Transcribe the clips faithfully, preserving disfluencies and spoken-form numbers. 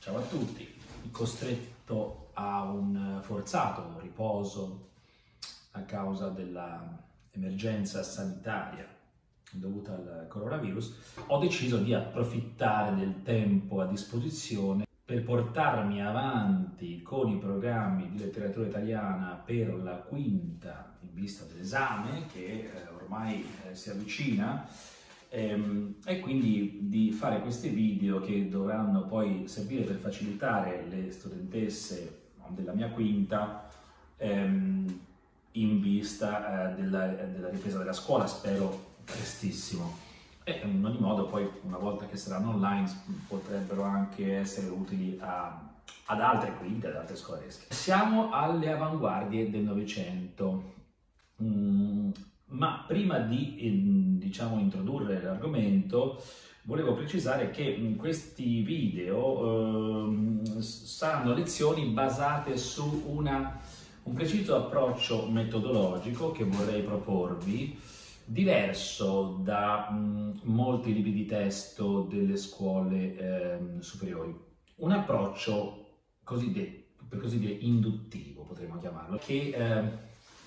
Ciao a tutti. Costretto a un forzato riposo a causa dell'emergenza sanitaria dovuta al coronavirus, ho deciso di approfittare del tempo a disposizione per portarmi avanti con i programmi di letteratura italiana per la quinta in vista dell'esame che eh, ormai eh, si avvicina. Ehm, e quindi di fare questi video che dovranno poi servire per facilitare le studentesse della mia quinta ehm, in vista eh, della, della ripresa della scuola, spero prestissimo. E in ogni modo poi una volta che saranno online potrebbero anche essere utili a, ad altre quinte, ad altre scolaresche. Siamo alle avanguardie del Novecento. Mm, ma prima di eh, diciamo introdurre l'argomento volevo precisare che questi video eh, saranno lezioni basate su una, un preciso approccio metodologico che vorrei proporvi, diverso da mh, molti libri di testo delle scuole eh, superiori. Un approccio cosiddetto, per così dire, induttivo, potremmo chiamarlo, che eh,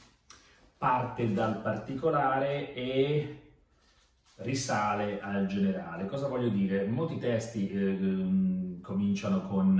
parte dal particolare e risale al generale. Cosa voglio dire? Molti testi eh, cominciano con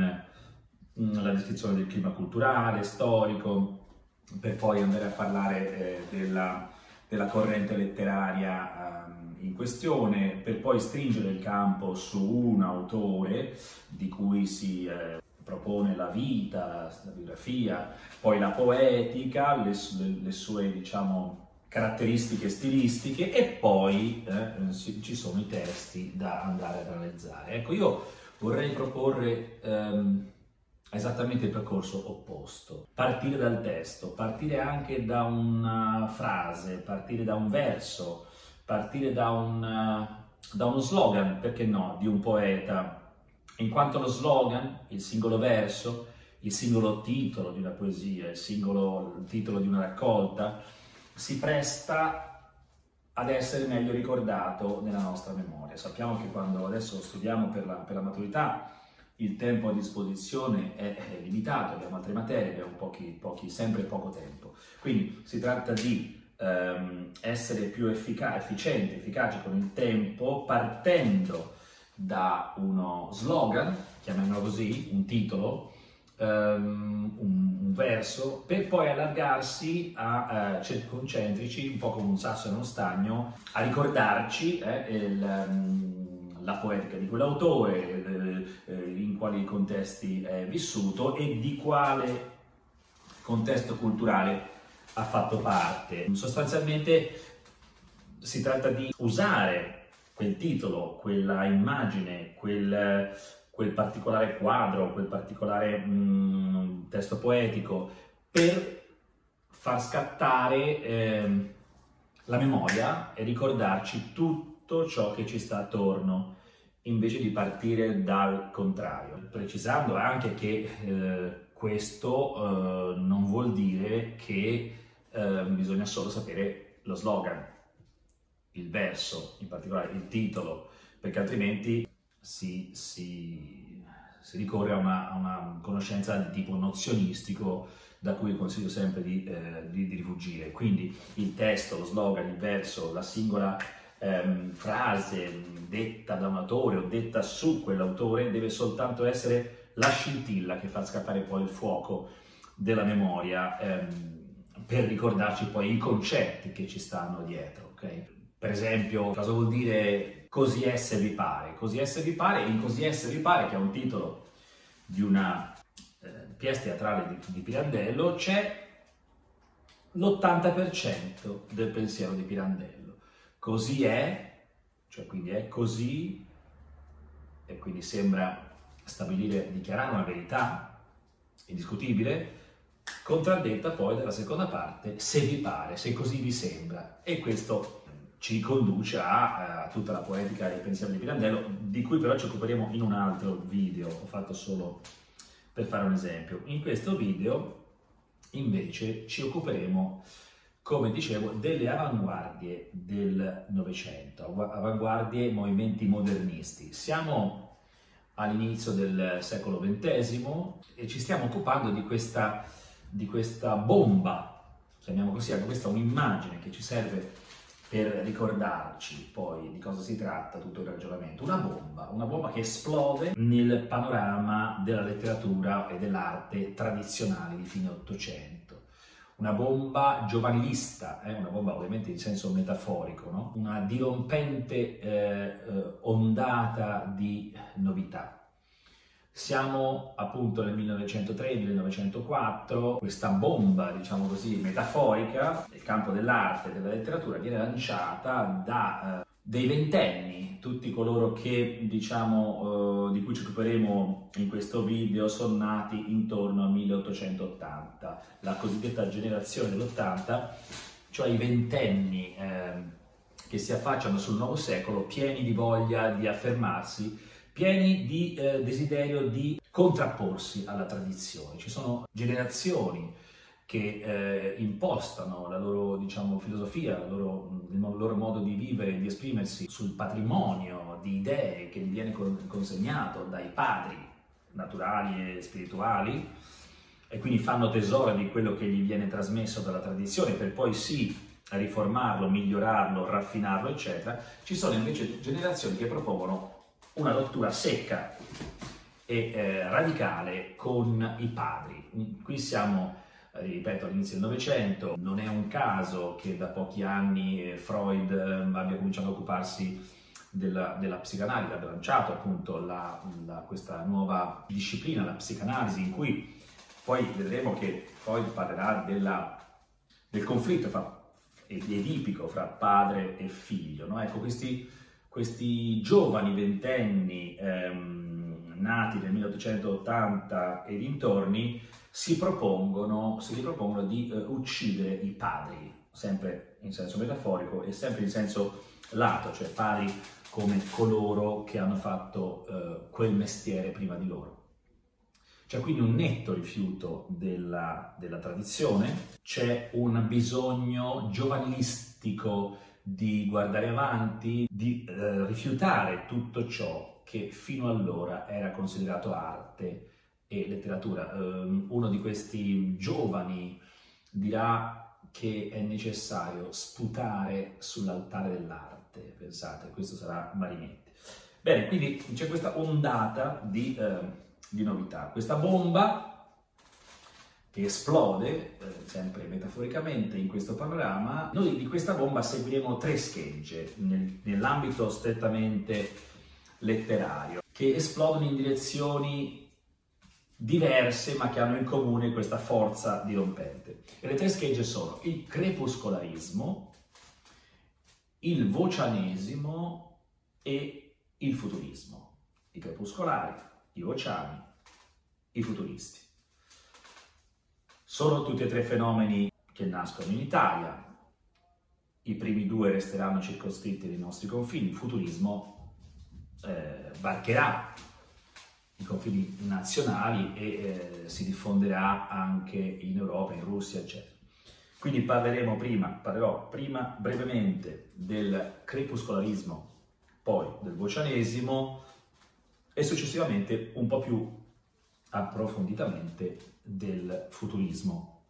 mh, la descrizione del clima culturale, storico, per poi andare a parlare eh, della, della corrente letteraria eh, in questione, per poi stringere il campo su un autore di cui si eh, propone la vita, la biografia, poi la poetica, le, le, le sue, diciamo, caratteristiche stilistiche, e poi eh, ci sono i testi da andare ad analizzare. Ecco, io vorrei proporre ehm, esattamente il percorso opposto. Partire dal testo, partire anche da una frase, partire da un verso, partire da, un, da uno slogan, perché no, di un poeta, in quanto lo slogan, il singolo verso, il singolo titolo di una poesia, il singolo titolo di una raccolta, si presta ad essere meglio ricordato nella nostra memoria. Sappiamo che quando adesso studiamo per la, per la maturità il tempo a disposizione è, è limitato, abbiamo altre materie, abbiamo pochi, pochi, sempre poco tempo. Quindi si tratta di ehm, essere più effica- efficienti, efficaci con il tempo, partendo da uno slogan, chiamiamolo così, un titolo, um, un, un verso, per poi allargarsi a uh, cerchi concentrici, un po' come un sasso in uno stagno, a ricordarci eh, il, um, la poetica di quell'autore, eh, eh, in quali contesti è vissuto e di quale contesto culturale ha fatto parte. Sostanzialmente si tratta di usare quel titolo, quella immagine, quel, quel particolare quadro, quel particolare mh, testo poetico per far scattare eh, la memoria e ricordarci tutto ciò che ci sta attorno, invece di partire dal contrario. Precisando anche che eh, questo eh, non vuol dire che eh, bisogna solo sapere lo slogan, il verso, in particolare il titolo, perché altrimenti si, si, si ricorre a una, a una conoscenza di tipo nozionistico, da cui consiglio sempre di, eh, di, di rifugire. Quindi il testo, lo slogan, il verso, la singola ehm, frase detta da un autore o detta su quell'autore deve soltanto essere la scintilla che fa scattare poi il fuoco della memoria ehm, per ricordarci poi i concetti che ci stanno dietro, ok? Per esempio, cosa vuol dire Così esse vi pare? Così esse vi pare, in Così esse vi pare, che è un titolo di una eh, pièce teatrale di, di Pirandello, c'è l'ottanta per cento del pensiero di Pirandello. Così è, cioè quindi è così, e quindi sembra stabilire, dichiarare una verità indiscutibile, contraddetta poi dalla seconda parte, se vi pare, se così vi sembra. E questo ci conduce a, a tutta la poetica del pensiero di Pirandello, di cui però ci occuperemo in un altro video, ho fatto solo per fare un esempio. In questo video invece ci occuperemo, come dicevo, delle avanguardie del Novecento, avanguardie, movimenti modernisti. Siamo all'inizio del secolo ventesimo e ci stiamo occupando di questa, di questa bomba, chiamiamo così, anche questa è un'immagine che ci serve per ricordarci poi di cosa si tratta tutto il ragionamento. Una bomba, una bomba che esplode nel panorama della letteratura e dell'arte tradizionali di fine Ottocento. Una bomba giovanilista, eh? Una bomba ovviamente in senso metaforico, no? Una dirompente eh, ondata di novità. Siamo appunto nel millenovecentotre millenovecentoquattro, questa bomba, diciamo così, metaforica nel campo dell'arte e della letteratura viene lanciata da eh, dei ventenni, tutti coloro che, diciamo, eh, di cui ci occuperemo in questo video, sono nati intorno al milleottocentottanta, la cosiddetta generazione dell'ottanta, cioè i ventenni eh, che si affacciano sul nuovo secolo pieni di voglia di affermarsi, pieni di eh, desiderio di contrapporsi alla tradizione. Ci sono generazioni che eh, impostano la loro, diciamo, filosofia, la loro, il loro modo di vivere e di esprimersi sul patrimonio di idee che gli viene consegnato dai padri naturali e spirituali, e quindi fanno tesoro di quello che gli viene trasmesso dalla tradizione per poi sì riformarlo, migliorarlo, raffinarlo, eccetera. Ci sono invece generazioni che propongono una rottura secca e eh, radicale con i padri. Qui siamo, ripeto, all'inizio del Novecento. Non è un caso che da pochi anni Freud abbia cominciato a occuparsi della, della psicanalisi, abbia lanciato appunto la, la, questa nuova disciplina, la psicanalisi, in cui poi vedremo che Freud parlerà della, del conflitto fra, edipico fra padre e figlio, no? Ecco, questi Questi giovani ventenni ehm, nati nel milleottocentottanta e dintorni si propongono, si ripropongono di eh, uccidere i padri, sempre in senso metaforico e sempre in senso lato, cioè padri come coloro che hanno fatto eh, quel mestiere prima di loro. C'è quindi un netto rifiuto della, della tradizione, c'è un bisogno giovanilistico di guardare avanti, di eh, rifiutare tutto ciò che fino allora era considerato arte e letteratura. Um, uno di questi giovani dirà che è necessario sputare sull'altare dell'arte, pensate, questo sarà Marinetti. Bene, quindi c'è questa ondata di, eh, di novità, questa bomba che esplode, eh, sempre metaforicamente, in questo panorama. Noi di questa bomba seguiremo tre schegge nel, nell'ambito strettamente letterario, che esplodono in direzioni diverse ma che hanno in comune questa forza dirompente. E le tre schegge sono il crepuscolarismo, il vocianesimo e il futurismo. I crepuscolari, i vociani, i futuristi. Sono tutti e tre fenomeni che nascono in Italia. I primi due resteranno circoscritti nei nostri confini. Il futurismo eh, varcherà i confini nazionali e eh, si diffonderà anche in Europa, in Russia, eccetera. Quindi parleremo prima, parlerò prima brevemente del crepuscolarismo, poi del vocianesimo e successivamente un po' più approfonditamente del futurismo.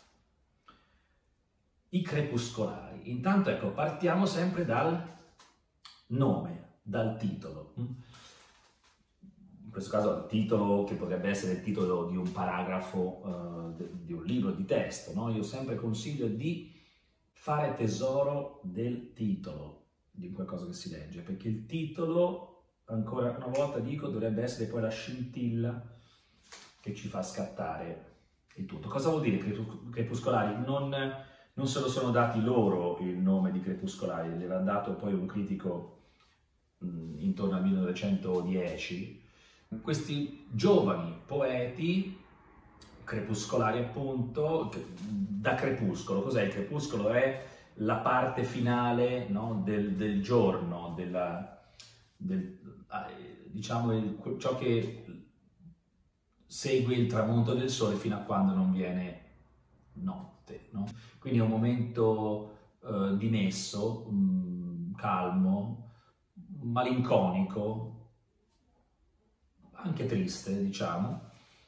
I crepuscolari. Intanto, ecco, partiamo sempre dal nome, dal titolo. In questo caso il titolo che potrebbe essere il titolo di un paragrafo, uh, di un libro di testo, no? Io sempre consiglio di fare tesoro del titolo di qualcosa che si legge, perché il titolo, ancora una volta dico, dovrebbe essere poi la scintilla che ci fa scattare il tutto. Cosa vuol dire crepuscolari? Non, non se lo sono dati loro il nome di crepuscolari, gliel'ha dato poi un critico mh, intorno al millenovecentodieci. Questi giovani poeti, crepuscolari appunto, da crepuscolo. Cos'è il crepuscolo? È la parte finale, no, del, del giorno, della, del, diciamo il, ciò che segue il tramonto del sole fino a quando non viene notte, no? Quindi è un momento eh, dimesso, mh, calmo, malinconico, anche triste, diciamo.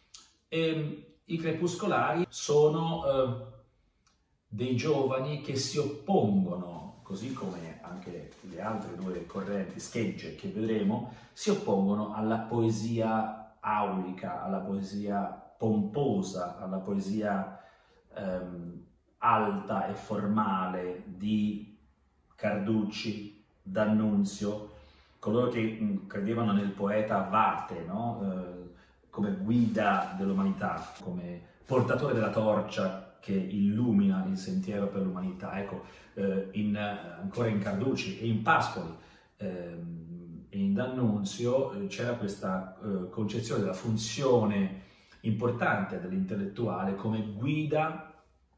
E i crepuscolari sono eh, dei giovani che si oppongono, così come anche le altre due correnti, schegge, che vedremo, si oppongono alla poesia aulica, alla poesia pomposa, alla poesia ehm, alta e formale di Carducci, D'Annunzio, coloro che mh, credevano nel poeta Vate, no? eh, come guida dell'umanità, come portatore della torcia che illumina il sentiero per l'umanità. Ecco, eh, in, ancora in Carducci e in Pascoli ehm, e in D'Annunzio eh, c'era questa eh, concezione della funzione importante dell'intellettuale come guida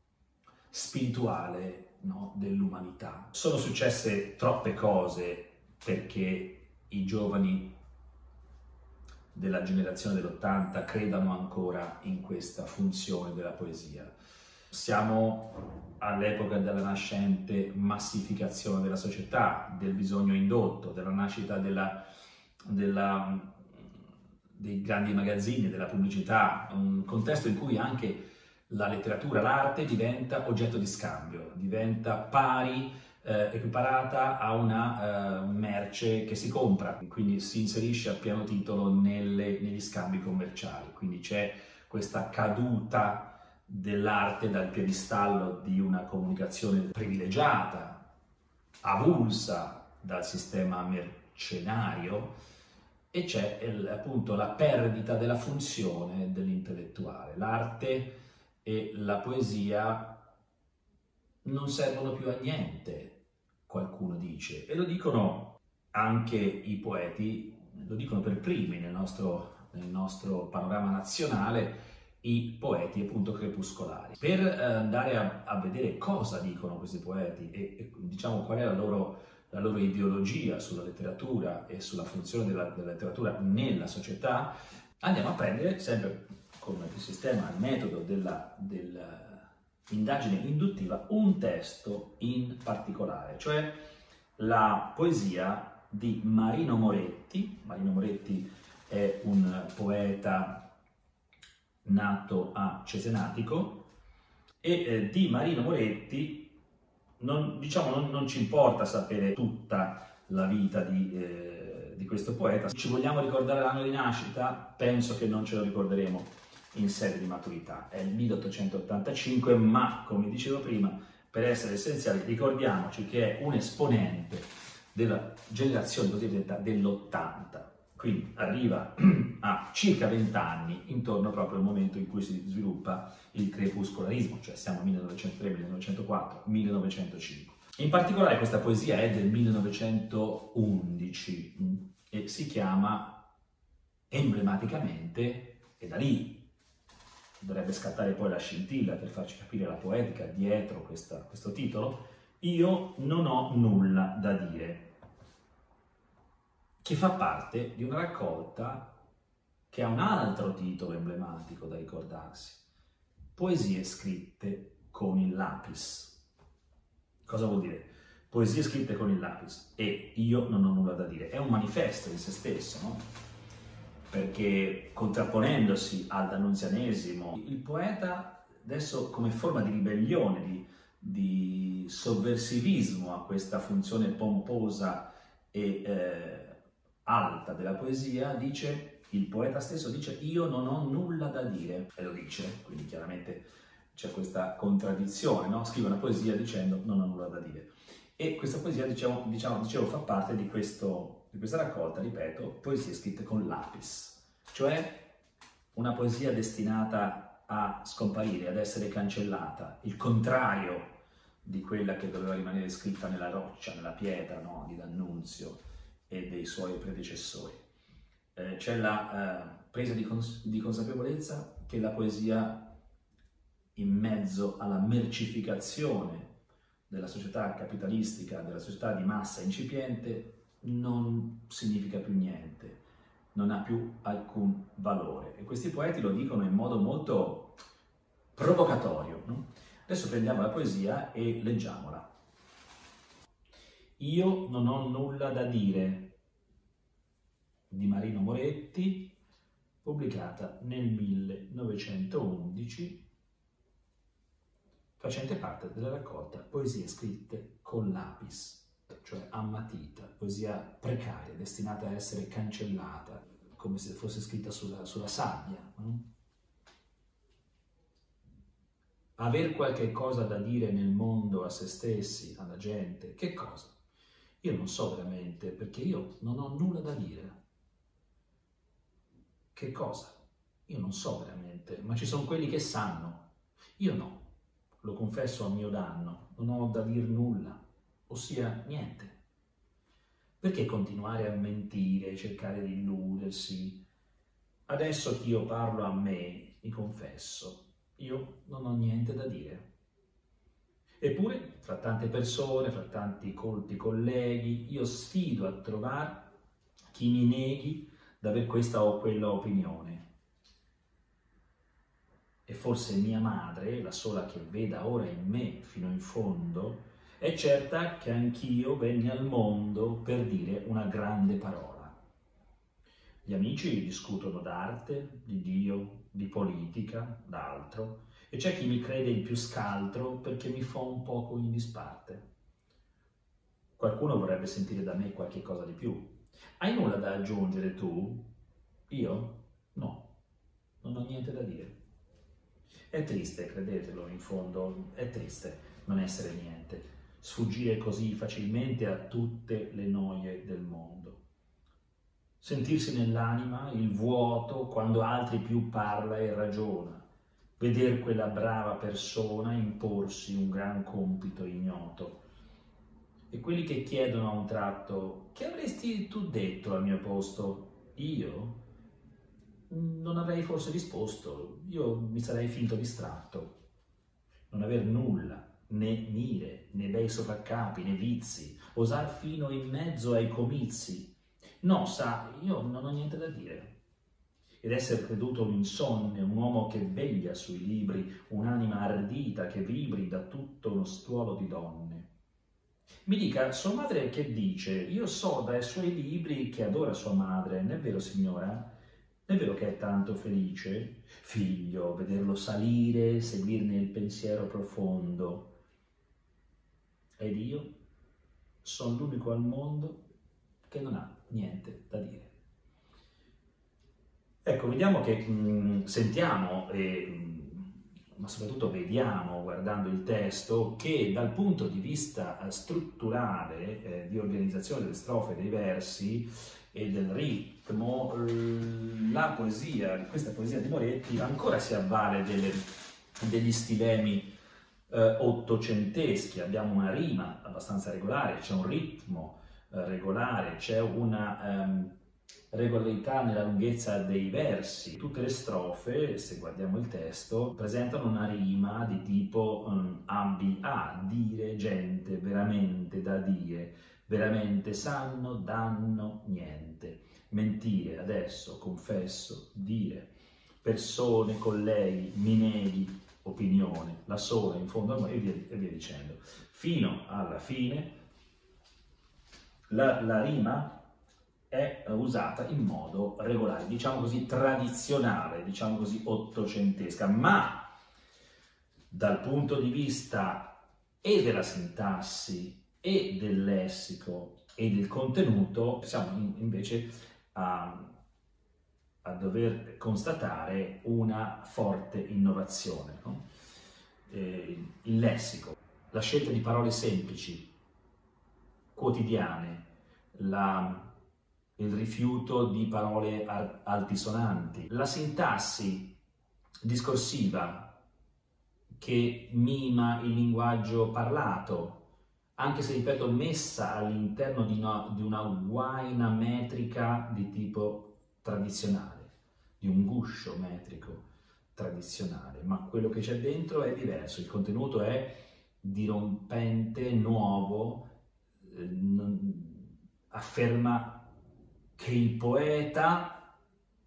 spirituale, no, dell'umanità. Sono successe troppe cose perché i giovani della generazione dell'ottanta credano ancora in questa funzione della poesia. Siamo all'epoca della nascente massificazione della società, del bisogno indotto, della nascita della, della, dei grandi magazzini, della pubblicità, un contesto in cui anche la letteratura, l'arte diventa oggetto di scambio, diventa pari, eh, equiparata a una eh, merce che si compra, quindi si inserisce a pieno titolo nelle, negli scambi commerciali, quindi c'è questa caduta dell'arte dal piedistallo di una comunicazione privilegiata, avulsa dal sistema mercenario, e c'è appunto la perdita della funzione dell'intellettuale. L'arte e la poesia non servono più a niente, qualcuno dice, e lo dicono anche i poeti, lo dicono per primi nel nostro, nel nostro panorama nazionale, i poeti appunto crepuscolari. Per andare a, a vedere cosa dicono questi poeti e, e diciamo qual è la loro, la loro ideologia sulla letteratura e sulla funzione della, della letteratura nella società, andiamo a prendere sempre con il sistema, il metodo della, dell'indagine induttiva, un testo in particolare, cioè la poesia di Marino Moretti. Marino Moretti è un poeta nato a Cesenatico e eh, di Marino Moretti non, diciamo, non, non ci importa sapere tutta la vita di, eh, di questo poeta. Se ci vogliamo ricordare l'anno di nascita, penso che non ce lo ricorderemo in sede di maturità, è il milleottocentottantacinque, ma come dicevo prima, per essere essenziali ricordiamoci che è un esponente della generazione cosiddetta dell'ottanta, quindi arriva a circa venti anni, intorno proprio al momento in cui si sviluppa il crepuscolarismo, cioè siamo millenovecentotre, millenovecentoquattro, millenovecentocinque. In particolare questa poesia è del millenovecentoundici e si chiama emblematicamente, e da lì dovrebbe scattare poi la scintilla per farci capire la poetica dietro questa, questo titolo, Io non ho nulla da dire, che fa parte di una raccolta che ha un altro titolo emblematico da ricordarsi, Poesie scritte con il lapis. Cosa vuol dire? Poesie scritte con il lapis e io non ho nulla da dire. È un manifesto di se stesso, no? Perché contrapponendosi al dannunzianesimo, il poeta adesso come forma di ribellione, di, di sovversivismo a questa funzione pomposa e eh, alta della poesia, dice, il poeta stesso dice io non ho nulla da dire, e lo dice, quindi chiaramente c'è questa contraddizione, no? Scrive una poesia dicendo non ho nulla da dire. E questa poesia, diciamo, diciamo, dicevo, fa parte di, questo, di questa raccolta, ripeto, poesie scritte con lapis, cioè una poesia destinata a scomparire, ad essere cancellata, il contrario di quella che doveva rimanere scritta nella roccia, nella pietra, no? Di D'Annunzio e dei suoi predecessori. Eh, c'è la eh, presa di, cons di consapevolezza che la poesia, in mezzo alla mercificazione della società capitalistica, della società di massa incipiente, non significa più niente, non ha più alcun valore. E questi poeti lo dicono in modo molto provocatorio, no? Adesso prendiamo la poesia e leggiamola. Io non ho nulla da dire, di Marino Moretti, pubblicata nel millenovecentoundici, facente parte della raccolta Poesie scritte con lapis, cioè a matita, poesia precaria, destinata a essere cancellata, come se fosse scritta sulla, sulla sabbia. No? Aver qualche cosa da dire nel mondo a se stessi, alla gente, che cosa? Io non so veramente, perché io non ho nulla da dire. Che cosa? Io non so veramente, ma ci sono quelli che sanno. Io no, lo confesso a mio danno, non ho da dir nulla, ossia niente. Perché continuare a mentire, cercare di illudersi? Adesso che io parlo a me, mi confesso, io non ho niente da dire. Eppure, fra tante persone, fra tanti colti colleghi, io sfido a trovare chi mi neghi d'aver questa o quella opinione. E forse mia madre, la sola che veda ora in me fino in fondo, è certa che anch'io venni al mondo per dire una grande parola. Gli amici discutono d'arte, di Dio, di politica, d'altro, e c'è chi mi crede il più scaltro perché mi fa un poco in disparte. Qualcuno vorrebbe sentire da me qualche cosa di più. Hai nulla da aggiungere tu? Io? No, non ho niente da dire. È triste, credetelo, in fondo, è triste non essere niente, sfuggire così facilmente a tutte le noie del mondo. Sentirsi nell'anima il vuoto quando altri più parla e ragiona, veder quella brava persona imporsi un gran compito ignoto. E quelli che chiedono a un tratto, che avresti tu detto al mio posto? Io? Non avrei forse risposto, io mi sarei finto distratto. Non aver nulla, né mire, né bei sopraccapi, né vizi, osar fino in mezzo ai comizi. No, sa, io non ho niente da dire. Ed essere creduto un insonne, un uomo che veglia sui libri, un'anima ardita che vibri da tutto uno stuolo di donne. Mi dica, sua madre che dice? Io so dai suoi libri che adora sua madre, non è vero signora? Non è vero che è tanto felice? Figlio, vederlo salire, seguirne il pensiero profondo. Ed io sono l'unico al mondo che non ha niente da dire. Ecco, vediamo che, mh, sentiamo, e, mh, ma soprattutto vediamo, guardando il testo, che dal punto di vista strutturale, eh, di organizzazione delle strofe, dei versi e del ritmo, la poesia, questa poesia di Moretti ancora si avvale delle, degli stilemi eh, ottocenteschi. Abbiamo una rima abbastanza regolare, c'è un ritmo eh, regolare, c'è una ehm, regolarità nella lunghezza dei versi. Tutte le strofe, se guardiamo il testo, presentano una rima di tipo um, A B A, dire, gente, veramente, da dire, veramente sanno, danno, niente, mentire, adesso, confesso, dire, persone, colleghi, mi neghi, opinione, la sola, in fondo a me, e via, e via dicendo. Fino alla fine la, la rima è usata in modo regolare, diciamo così tradizionale, diciamo così ottocentesca, ma dal punto di vista e della sintassi e del lessico e del contenuto siamo in, invece a, a dover constatare una forte innovazione, no? Eh, il lessico, la scelta di parole semplici, quotidiane, la il rifiuto di parole altisonanti, la sintassi discorsiva che mima il linguaggio parlato, anche se, ripeto, messa all'interno di una, di una guaina metrica di tipo tradizionale, di un guscio metrico tradizionale, ma quello che c'è dentro è diverso, il contenuto è dirompente, nuovo, eh, non, afferma che il poeta,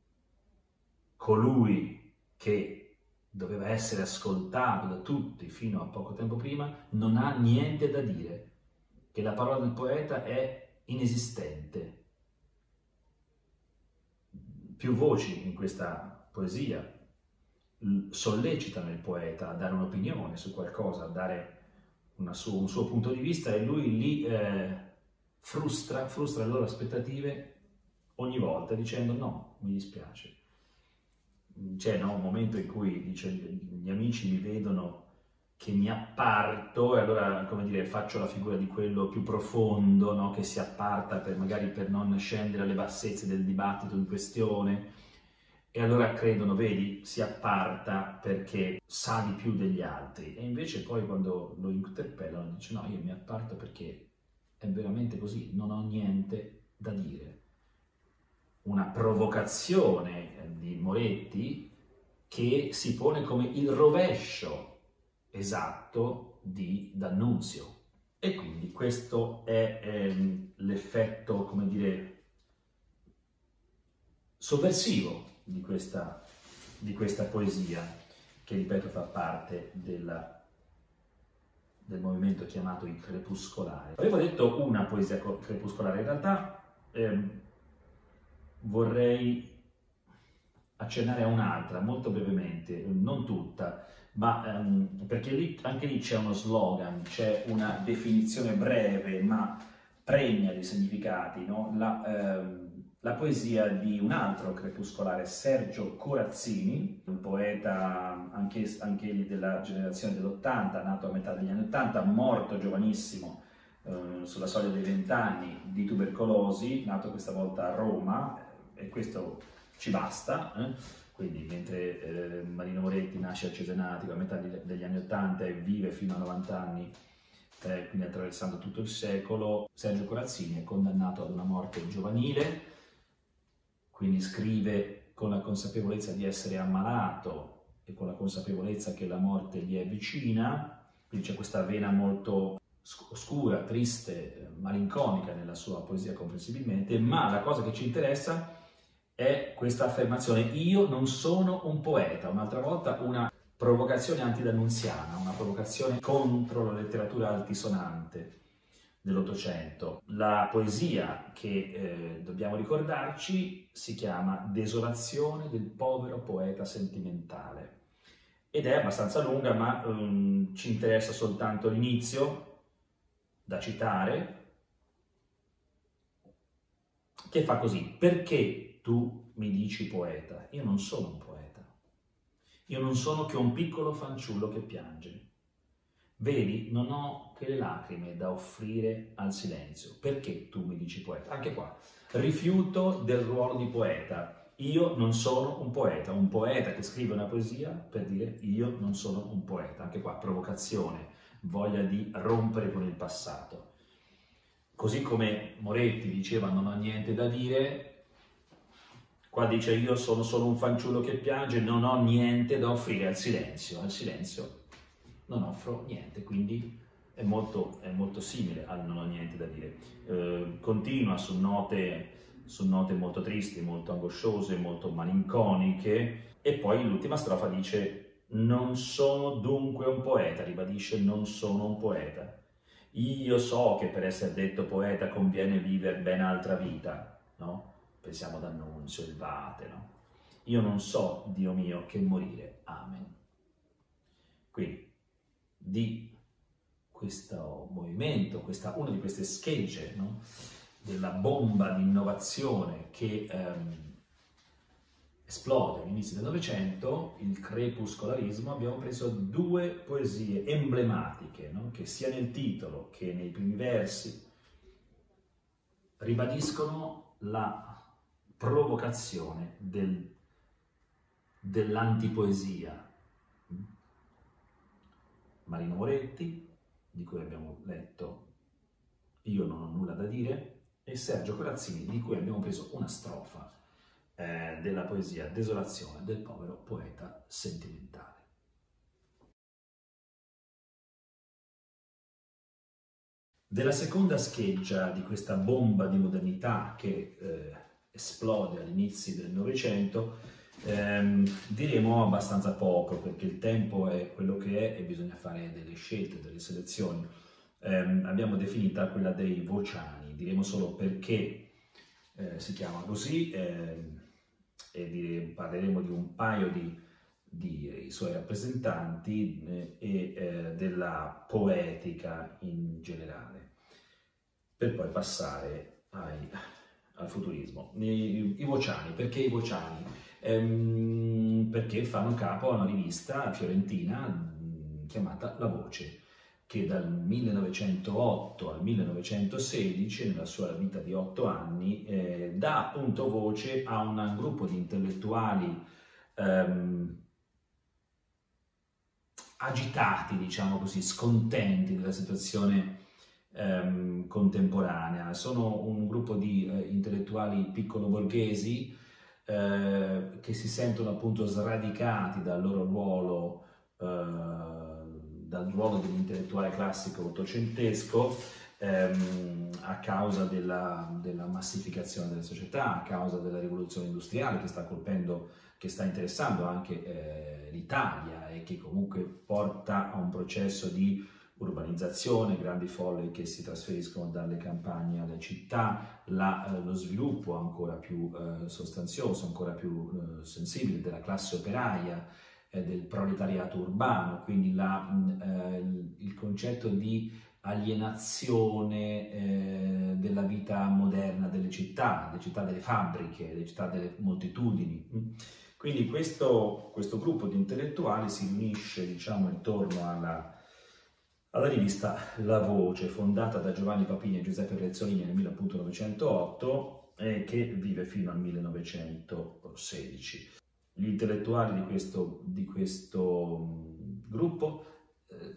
colui che doveva essere ascoltato da tutti fino a poco tempo prima, non ha niente da dire, che la parola del poeta è inesistente. più voci in questa poesia sollecitano il poeta a dare un'opinione su qualcosa, a dare una su, un suo punto di vista, e lui li eh, frustra, frustra le loro aspettative ogni volta dicendo no, mi dispiace. C'è no, un momento in cui dice gli amici mi vedono che mi apparto e allora, come dire, faccio la figura di quello più profondo, no, che si apparta per, magari per non scendere alle bassezze del dibattito in questione, e allora credono, vedi, si apparta perché sa di più degli altri, e invece poi quando lo interpellano dice no, io mi apparto perché è veramente così, non ho niente da dire. Una provocazione di Moretti che si pone come il rovescio esatto di D'Annunzio, e quindi questo è ehm, l'effetto, come dire, sovversivo di questa, di questa poesia, che ripeto fa parte della, del movimento chiamato il crepuscolare. Avevo detto una poesia crepuscolare, in realtà ehm, vorrei accennare a un'altra, molto brevemente, non tutta, ma um, perché lì, anche lì c'è uno slogan, c'è una definizione breve ma pregna di significati, no? La, ehm, la poesia di un altro crepuscolare, Sergio Corazzini, un poeta anche, anche egli della generazione dell'ottanta, nato a metà degli anni ottanta, morto giovanissimo, eh, sulla soglia dei vent'anni, di tubercolosi, nato questa volta a Roma, e questo ci basta. Eh? Quindi mentre eh, Marino Moretti nasce a Cesenatico a metà degli anni ottanta e vive fino a novanta anni, eh, quindi attraversando tutto il secolo, Sergio Corazzini è condannato ad una morte giovanile, quindi scrive con la consapevolezza di essere ammalato e con la consapevolezza che la morte gli è vicina, quindi c'è questa vena molto oscura, triste, malinconica nella sua poesia comprensibilmente, ma la cosa che ci interessa è questa affermazione: io non sono un poeta, un'altra volta una provocazione antidannunziana, una provocazione contro la letteratura altisonante dell'Ottocento. La poesia che eh, dobbiamo ricordarci si chiama Desolazione del povero poeta sentimentale, ed è abbastanza lunga, ma um, ci interessa soltanto l'inizio, da citare, che fa così: perché tu mi dici poeta? Io non sono un poeta. Io non sono che un piccolo fanciullo che piange. Vedi, non ho che le lacrime da offrire al silenzio. Perché tu mi dici poeta? Anche qua, rifiuto del ruolo di poeta. Io non sono un poeta. Un poeta che scrive una poesia per dire io non sono un poeta. Anche qua, provocazione, voglia di rompere con il passato. Così come Moretti diceva non ho niente da dire, qua dice io sono solo un fanciullo che piange, non ho niente da offrire al silenzio. Al silenzio non offro niente, quindi è molto, è molto simile al non ho niente da dire. Eh, continua su note, su note molto tristi, molto angosciose, molto malinconiche, e poi l'ultima strofa dice non sono dunque un poeta, ribadisce non sono un poeta. Io so che per essere detto poeta conviene vivere ben altra vita, no? Pensiamo ad D'Annunzio, il Vate, no? Io non so, Dio mio, che morire. Amen. Quindi, di questo movimento, questa, una di queste schegge, no? Della bomba di innovazione che ehm, esplode all'inizio del Novecento, il crepuscolarismo, abbiamo preso due poesie emblematiche, no? Che sia nel titolo che nei primi versi ribadiscono la provocazione del, dell'antipoesia. Marino Moretti, di cui abbiamo letto Io non ho nulla da dire, e Sergio Corazzini, di cui abbiamo preso una strofa eh, della poesia Desolazione del povero poeta sentimentale. Della seconda scheggia di questa bomba di modernità che eh, esplode all'inizio del Novecento ehm, diremo abbastanza poco, perché il tempo è quello che è e bisogna fare delle scelte, delle selezioni. Eh, abbiamo definita quella dei Vociani, diremo solo perché eh, si chiama così. Eh, e di, parleremo di un paio di, di suoi rappresentanti eh, e eh, della poetica in generale, per poi passare ai, al futurismo. I, i Vociani, perché i Vociani? Ehm, perché fanno capo a una rivista fiorentina mh, chiamata La Voce, che dal millenovecentootto al millenovecentosedici, nella sua vita di otto anni, eh, dà appunto voce a un gruppo di intellettuali ehm, agitati, diciamo così, scontenti della situazione ehm, contemporanea. Sono un gruppo di eh, intellettuali piccolo borghesi eh, che si sentono appunto sradicati dal loro ruolo eh, dal ruolo dell'intellettuale classico ottocentesco ehm, a causa della, della massificazione delle società, a causa della rivoluzione industriale che sta colpendo, che sta interessando anche eh, l'Italia e che comunque porta a un processo di urbanizzazione, grandi folle che si trasferiscono dalle campagne alle città, la, eh, lo sviluppo ancora più eh, sostanzioso, ancora più eh, sensibile della classe operaia, del proletariato urbano, quindi la, eh, il concetto di alienazione eh, della vita moderna delle città, delle città delle fabbriche, delle città delle moltitudini. Quindi questo, questo gruppo di intellettuali si riunisce, diciamo, intorno alla, alla rivista La Voce, fondata da Giovanni Papini e Giuseppe Rezzolini nel millenovecentootto e che vive fino al millenovecentosedici. Gli intellettuali di questo, di questo gruppo eh,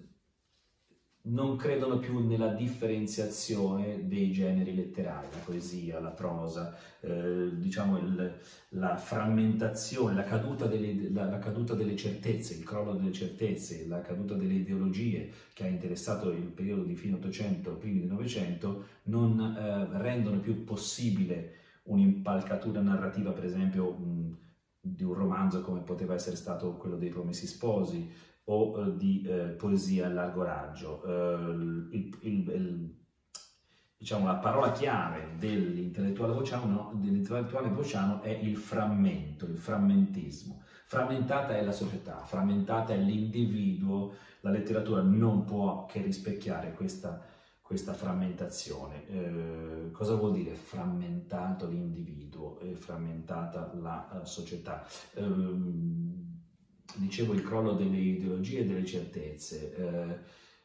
non credono più nella differenziazione dei generi letterari, la poesia, la prosa, eh, diciamo il, la frammentazione, la caduta, delle, la, la caduta delle certezze, il crollo delle certezze, la caduta delle ideologie che ha interessato il periodo di fine Ottocento, primi del Novecento, non eh, rendono più possibile un'impalcatura narrativa, per esempio, mh, di un romanzo come poteva essere stato quello dei Promessi Sposi o eh, di eh, poesia a largo raggio. Eh, il, il, il, diciamo, la parola chiave dell'intellettuale vociano, dell'intellettuale vociano è il frammento, il frammentismo. Frammentata è la società, frammentata è l'individuo, la letteratura non può che rispecchiare questa questa frammentazione. Eh, cosa vuol dire frammentato l'individuo e frammentata la uh, società? Eh, dicevo il crollo delle ideologie e delle certezze. Eh,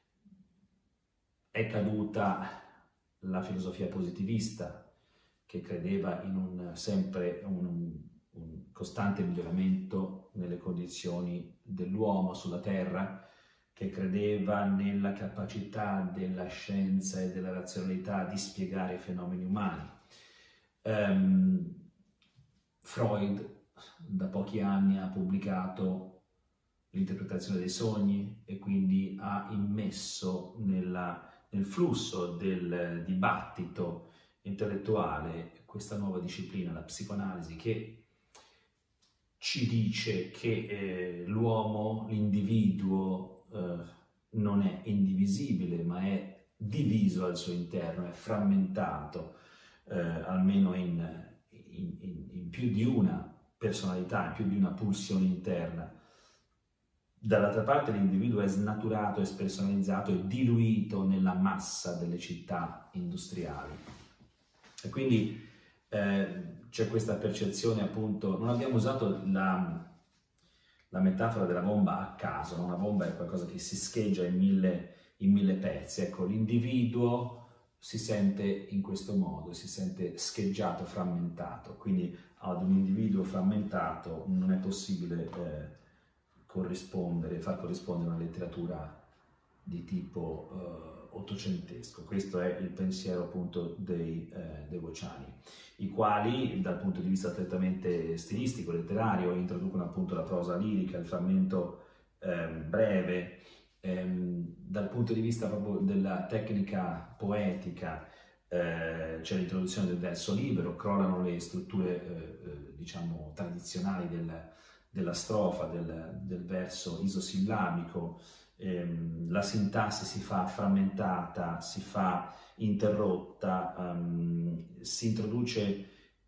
è caduta la filosofia positivista che credeva in un sempre un, un costante miglioramento nelle condizioni dell'uomo sulla terra, che credeva nella capacità della scienza e della razionalità di spiegare i fenomeni umani. Um, Freud da pochi anni ha pubblicato l'interpretazione dei sogni e quindi ha immesso nella, nel flusso del dibattito intellettuale questa nuova disciplina, la psicoanalisi, che ci dice che eh, l'uomo, l'individuo, Uh, non è indivisibile, ma è diviso al suo interno, è frammentato, uh, almeno in, in, in, in più di una personalità, in più di una pulsione interna. Dall'altra parte l'individuo è snaturato, è spersonalizzato, è diluito nella massa delle città industriali. E quindi eh, c'è questa percezione, appunto, non abbiamo usato la... la metafora della bomba a caso, no? Una bomba è qualcosa che si scheggia in mille, in mille pezzi. Ecco, l'individuo si sente in questo modo, si sente scheggiato, frammentato. Quindi ad un individuo frammentato non è possibile eh, corrispondere, far corrispondere una letteratura di tipo eh, ottocentesco. Questo è il pensiero appunto dei, eh, dei Vociani, i quali dal punto di vista strettamente stilistico, letterario, introducono appunto la prosa lirica, il frammento ehm, breve, ehm, dal punto di vista proprio della tecnica poetica eh, c'è l'introduzione del verso libero, crollano le strutture eh, diciamo tradizionali del, della strofa, del, del verso isosillabico, ehm, la sintassi si fa frammentata, si fa interrotta, um, si introduce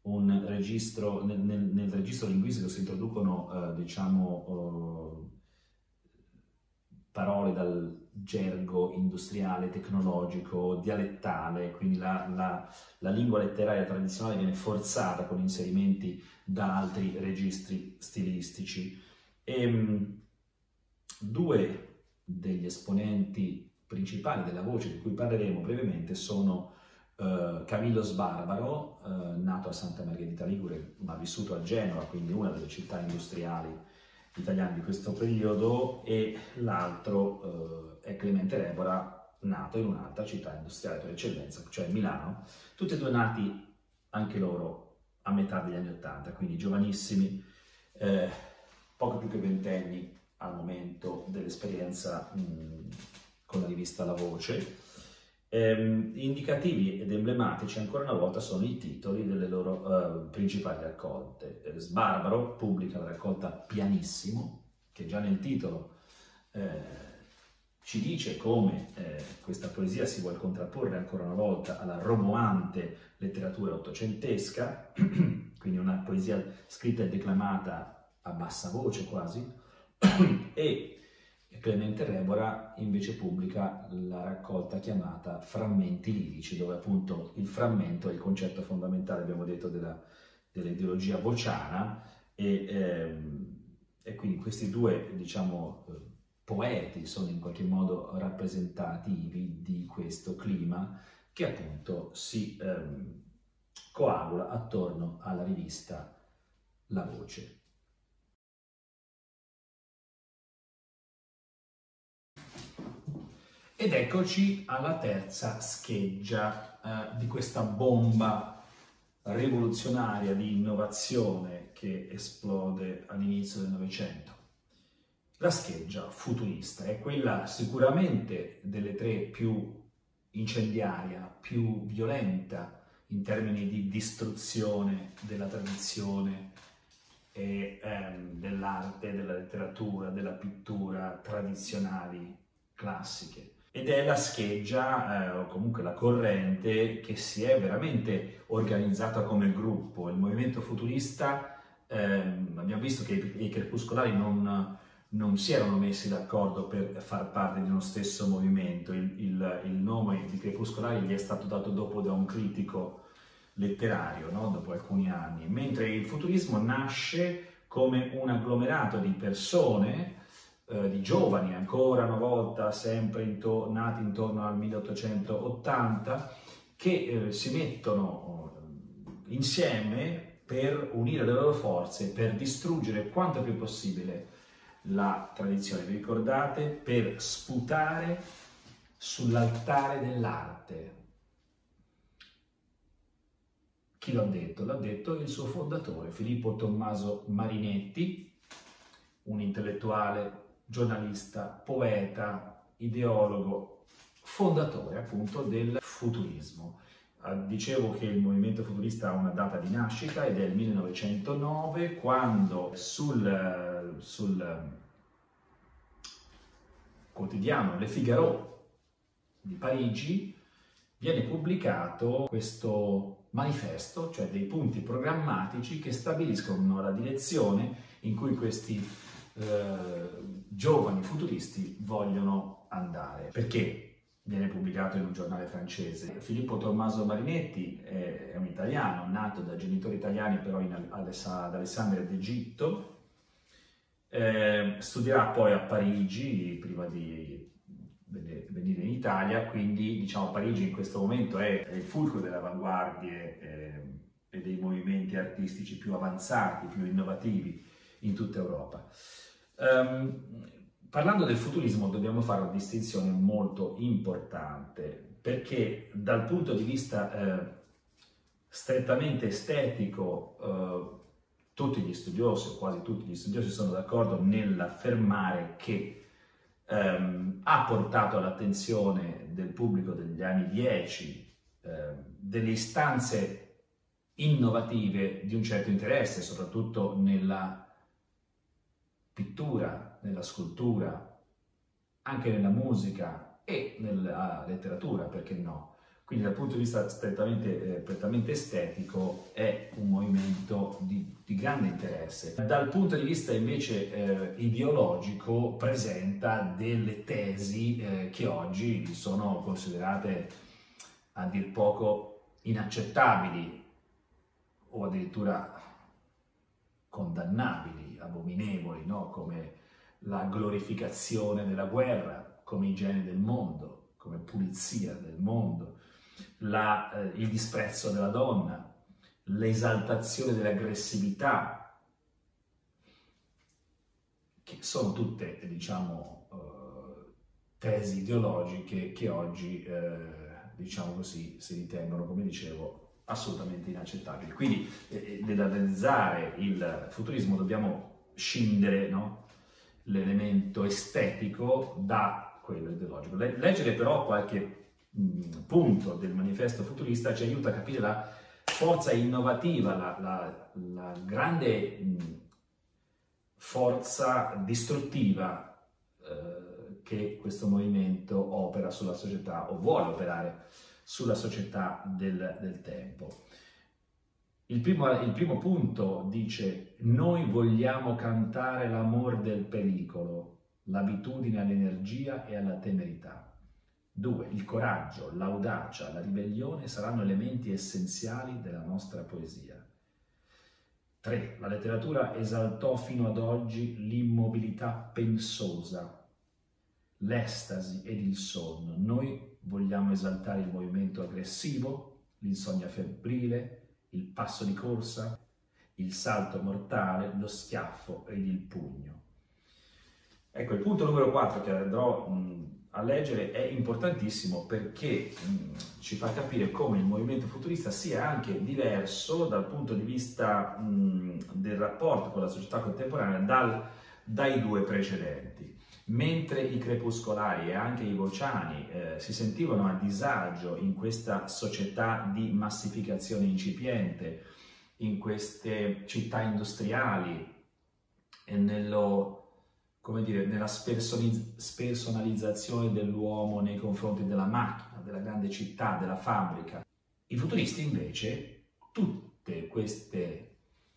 un registro, nel, nel, nel registro linguistico si introducono, eh, diciamo, eh, parole dal gergo industriale, tecnologico, dialettale, quindi la, la, la lingua letteraria tradizionale viene forzata con inserimenti da altri registri stilistici. E, mh, due degli esponenti principali della voce di cui parleremo brevemente sono uh, Camillo Sbarbaro, uh, nato a Santa Margherita Ligure ma vissuto a Genova, quindi una delle città industriali italiane di questo periodo, e l'altro uh, è Clemente Rebora, nato in un'altra città industriale per eccellenza, cioè Milano, tutti e due nati anche loro a metà degli anni Ottanta, quindi giovanissimi, eh, poco più che ventenni al momento dell'esperienza con la rivista La Voce. Ehm, indicativi ed emblematici ancora una volta sono i titoli delle loro eh, principali raccolte. Eh, Sbarbaro pubblica la raccolta Pianissimo, che già nel titolo eh, ci dice come eh, questa poesia si vuole contrapporre ancora una volta alla roboante letteratura ottocentesca, quindi una poesia scritta e declamata a bassa voce quasi, e Clemente Rebora invece pubblica la raccolta chiamata Frammenti lirici, dove appunto il frammento è il concetto fondamentale, abbiamo detto, della, dell'ideologia vociana, e, ehm, e quindi questi due, diciamo, poeti sono in qualche modo rappresentativi di questo clima che appunto si ehm, coagula attorno alla rivista La Voce. Ed eccoci alla terza scheggia eh, di questa bomba rivoluzionaria di innovazione che esplode all'inizio del Novecento. La scheggia futurista è quella sicuramente delle tre più incendiaria, più violenta in termini di distruzione della tradizione e ehm, dell'arte, della letteratura, della pittura tradizionali classiche. Ed è la scheggia, eh, o comunque la corrente, che si è veramente organizzata come gruppo. Il movimento futurista, ehm, abbiamo visto che i, i crepuscolari non, non si erano messi d'accordo per far parte di uno stesso movimento. Il, il, il nome di crepuscolari gli è stato dato dopo da un critico letterario, no? Dopo alcuni anni, mentre il futurismo nasce come un agglomerato di persone, di giovani, ancora una volta sempre into, nati intorno al milleottocentottanta, che eh, si mettono insieme per unire le loro forze, per distruggere quanto più possibile la tradizione. Vi ricordate? Per sputare sull'altare dell'arte. Chi l'ha detto? L'ha detto il suo fondatore, Filippo Tommaso Marinetti, un intellettuale, giornalista, poeta, ideologo, fondatore appunto del futurismo. Dicevo che il movimento futurista ha una data di nascita ed è il millenovecentonove, quando sul, sul quotidiano Le Figaro di Parigi viene pubblicato questo manifesto, cioè dei punti programmatici che stabiliscono la direzione in cui questi Eh, giovani futuristi vogliono andare. Perché viene pubblicato in un giornale francese? Filippo Tommaso Marinetti è, è un italiano, nato da genitori italiani però in, ad Alessandria d'Egitto, eh, studierà poi a Parigi prima di venire in Italia, quindi diciamo Parigi in questo momento è, è il fulcro delle avanguardie eh, e dei movimenti artistici più avanzati, più innovativi in tutta Europa. Um, parlando del futurismo dobbiamo fare una distinzione molto importante, perché dal punto di vista eh, strettamente estetico eh, tutti gli studiosi, o quasi tutti gli studiosi, sono d'accordo nell'affermare che ehm, ha portato all'attenzione del pubblico degli anni dieci eh, delle istanze innovative di un certo interesse, soprattutto nella pittura, nella scultura, anche nella musica e nella letteratura, perché no? Quindi dal punto di vista strettamente, eh, prettamente estetico è un movimento di, di grande interesse. Dal punto di vista invece eh, ideologico presenta delle tesi eh, che oggi sono considerate a dir poco inaccettabili o addirittura condannabili, abominevoli, no? Come la glorificazione della guerra, come igiene del mondo, come pulizia del mondo, La, eh, il disprezzo della donna, l'esaltazione dell'aggressività, che sono tutte, diciamo, eh, tesi ideologiche che oggi, eh, diciamo così, si ritengono, come dicevo, assolutamente inaccettabili. Quindi, eh, nell'analizzare il futurismo dobbiamo scindere, no, l'elemento estetico da quello ideologico. Le- leggere però qualche punto del manifesto futurista ci aiuta a capire la forza innovativa, la, la, la grande mh, forza distruttiva eh, che questo movimento opera sulla società o vuole operare sulla società del, del tempo. Il primo, il primo punto dice: noi vogliamo cantare l'amor del pericolo, l'abitudine all'energia e alla temerità. Due. Il coraggio, l'audacia, la ribellione saranno elementi essenziali della nostra poesia. Tre. La letteratura esaltò fino ad oggi l'immobilità pensosa, l'estasi ed il sonno. Noi vogliamo esaltare il movimento aggressivo, l'insonnia febbrile, il passo di corsa, il salto mortale, lo schiaffo ed il pugno. Ecco, il punto numero quattro che andrò mh, a leggere è importantissimo perché mh, ci fa capire come il movimento futurista sia anche diverso dal punto di vista mh, del rapporto con la società contemporanea dal, dai due precedenti. Mentre i crepuscolari e anche i vociani eh, si sentivano a disagio in questa società di massificazione incipiente, in queste città industriali e nello come dire, nella spersonalizzazione dell'uomo nei confronti della macchina, della grande città, della fabbrica. I futuristi invece, tutte queste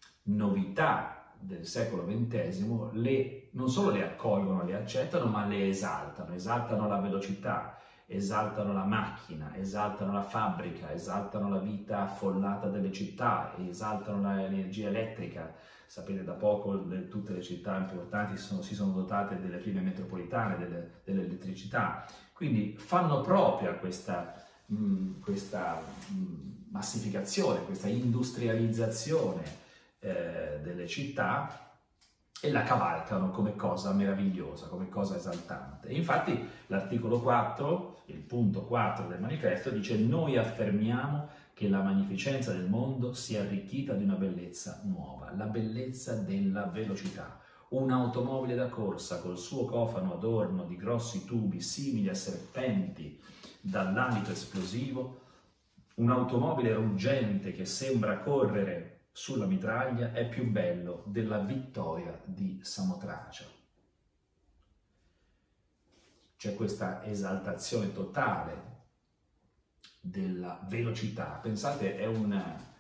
novità del secolo ventesimo, le, non solo le accolgono, le accettano, ma le esaltano. Esaltano la velocità, esaltano la macchina, esaltano la fabbrica, esaltano la vita affollata delle città, esaltano l'energia elettrica. Sapete, da poco le, tutte le città importanti si sono, si sono dotate delle prime metropolitane, delle, dell'elettricità, quindi fanno propria questa, mh, questa mh, massificazione, questa industrializzazione eh, delle città e la cavalcano come cosa meravigliosa, come cosa esaltante. E infatti l'articolo quattro, il punto quattro del manifesto, dice: noi affermiamo che la magnificenza del mondo sia arricchita di una bellezza nuova, la bellezza della velocità. Un'automobile da corsa col suo cofano adorno di grossi tubi simili a serpenti dall'alito esplosivo, un'automobile ruggente che sembra correre sulla mitraglia è più bello della vittoria di Samotracia. C'è questa esaltazione totale della velocità. Pensate, è un,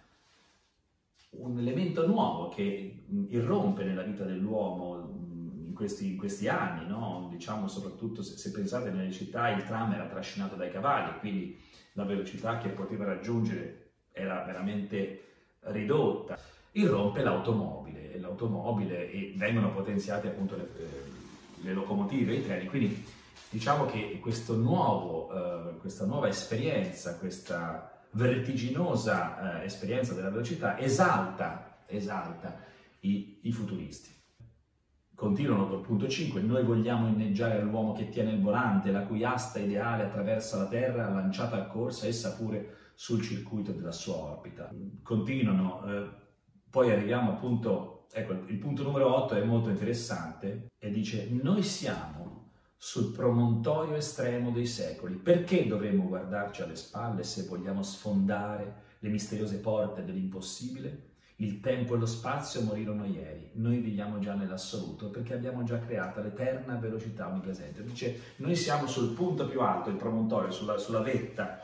un elemento nuovo che irrompe nella vita dell'uomo in questi, in questi anni, no? Diciamo soprattutto se, se pensate nelle città il tram era trascinato dai cavalli, quindi la velocità che poteva raggiungere era veramente ridotta. Irrompe l'automobile, l'automobile e vengono potenziate appunto le, le locomotive, i treni, quindi diciamo che questo nuovo, eh, questa nuova esperienza, questa vertiginosa eh, esperienza della velocità esalta, esalta i, i futuristi. Continuano col punto cinque: noi vogliamo inneggiare all'uomo che tiene il volante, la cui asta ideale attraversa la Terra, lanciata a corsa, essa pure sul circuito della sua orbita. Continuano, eh, poi arriviamo appunto, ecco, il punto numero otto è molto interessante e dice: noi siamo sul promontorio estremo dei secoli. Perché dovremmo guardarci alle spalle se vogliamo sfondare le misteriose porte dell'impossibile? Il tempo e lo spazio morirono ieri, noi viviamo già nell'assoluto perché abbiamo già creata l'eterna velocità onnipresente. Dice, noi siamo sul punto più alto, il promontorio, sulla, sulla vetta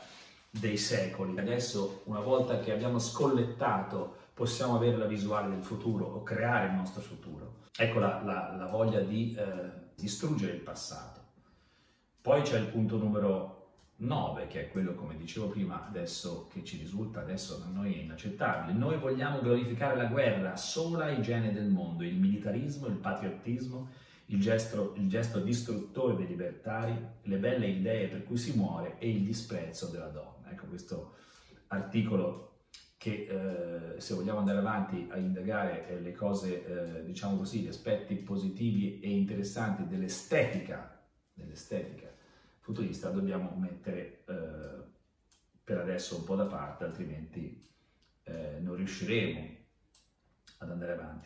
dei secoli. Adesso, una volta che abbiamo scollettato, possiamo avere la visuale del futuro o creare il nostro futuro. Ecco la, la, la voglia di eh, distruggere il passato. Poi c'è il punto numero nove, che è quello, come dicevo prima, adesso che ci risulta adesso a noi è inaccettabile. Noi vogliamo glorificare la guerra, sola igiene del mondo, il militarismo, il patriottismo, il gesto, il gesto distruttore dei libertari, le belle idee per cui si muore e il disprezzo della donna. Ecco questo articolo che, eh, se vogliamo andare avanti a indagare eh, le cose, eh, diciamo così, gli aspetti positivi e interessanti dell'estetica, dell'estetica futurista, dobbiamo mettere eh, per adesso un po' da parte, altrimenti eh, non riusciremo ad andare avanti.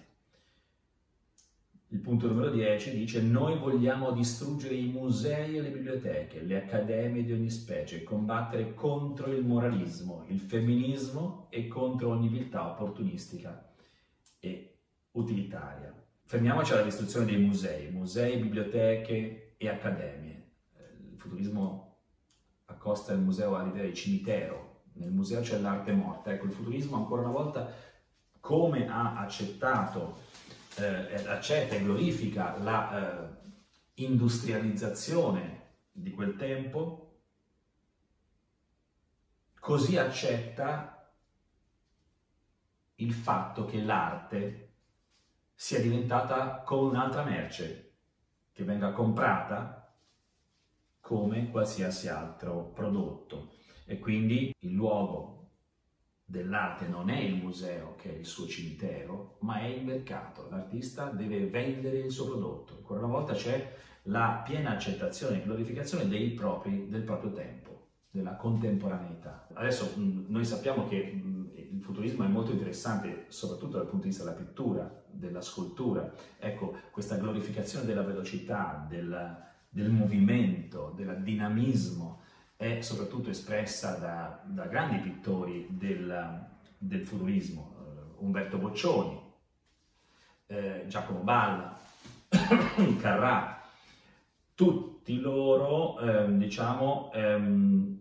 Il punto numero dieci dice: noi vogliamo distruggere i musei e le biblioteche, le accademie di ogni specie, combattere contro il moralismo, il femminismo e contro ogni viltà opportunistica e utilitaria. Fermiamoci alla distruzione dei musei, musei, biblioteche e accademie. Il futurismo accosta il museo all'idea di cimitero, nel museo c'è l'arte morta. Ecco, il futurismo ancora una volta, come ha accettato, eh, accetta e glorifica la eh, industrializzazione di quel tempo, così accetta il fatto che l'arte sia diventata come un'altra merce, che venga comprata come qualsiasi altro prodotto. E quindi il luogo dell'arte non è il museo, che è il suo cimitero, ma è il mercato. L'artista deve vendere il suo prodotto. Ancora una volta c'è la piena accettazione e glorificazione dei propri, del proprio tempo, della contemporaneità. Adesso mh, noi sappiamo che mh, il futurismo è molto interessante, soprattutto dal punto di vista della pittura, della scultura. Ecco, questa glorificazione della velocità, del, del movimento, del dinamismo, è soprattutto espressa da, da grandi pittori del, del futurismo, uh, Umberto Boccioni, eh, Giacomo Balla, Carrà. Tutti loro, ehm, diciamo, ehm,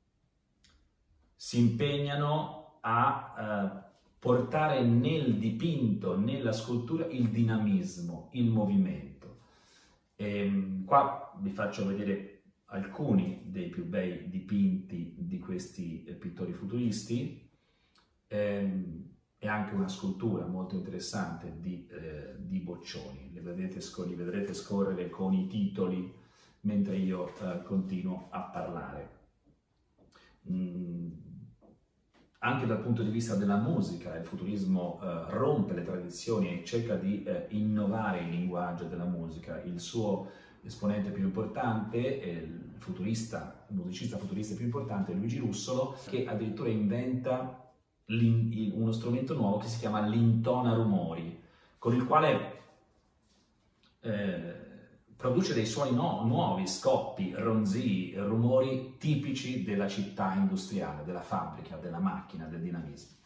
si impegnano a eh, portare nel dipinto, nella scultura, il dinamismo, il movimento. E, qua vi faccio vedere alcuni dei più bei dipinti di questi eh, pittori futuristi, ehm, e anche una scultura molto interessante di, eh, di Boccioni. Le vedrete, li vedrete scorrere con i titoli mentre io eh, continuo a parlare. Mm, anche dal punto di vista della musica, il futurismo eh, rompe le tradizioni e cerca di eh, innovare il linguaggio della musica. Il suo esponente più importante, il futurista, il musicista futurista più importante è Luigi Russolo, che addirittura inventa uno strumento nuovo che si chiama l'intonarumori, con il quale eh, produce dei suoni no, nuovi, scoppi, ronzii, rumori tipici della città industriale, della fabbrica, della macchina, del dinamismo.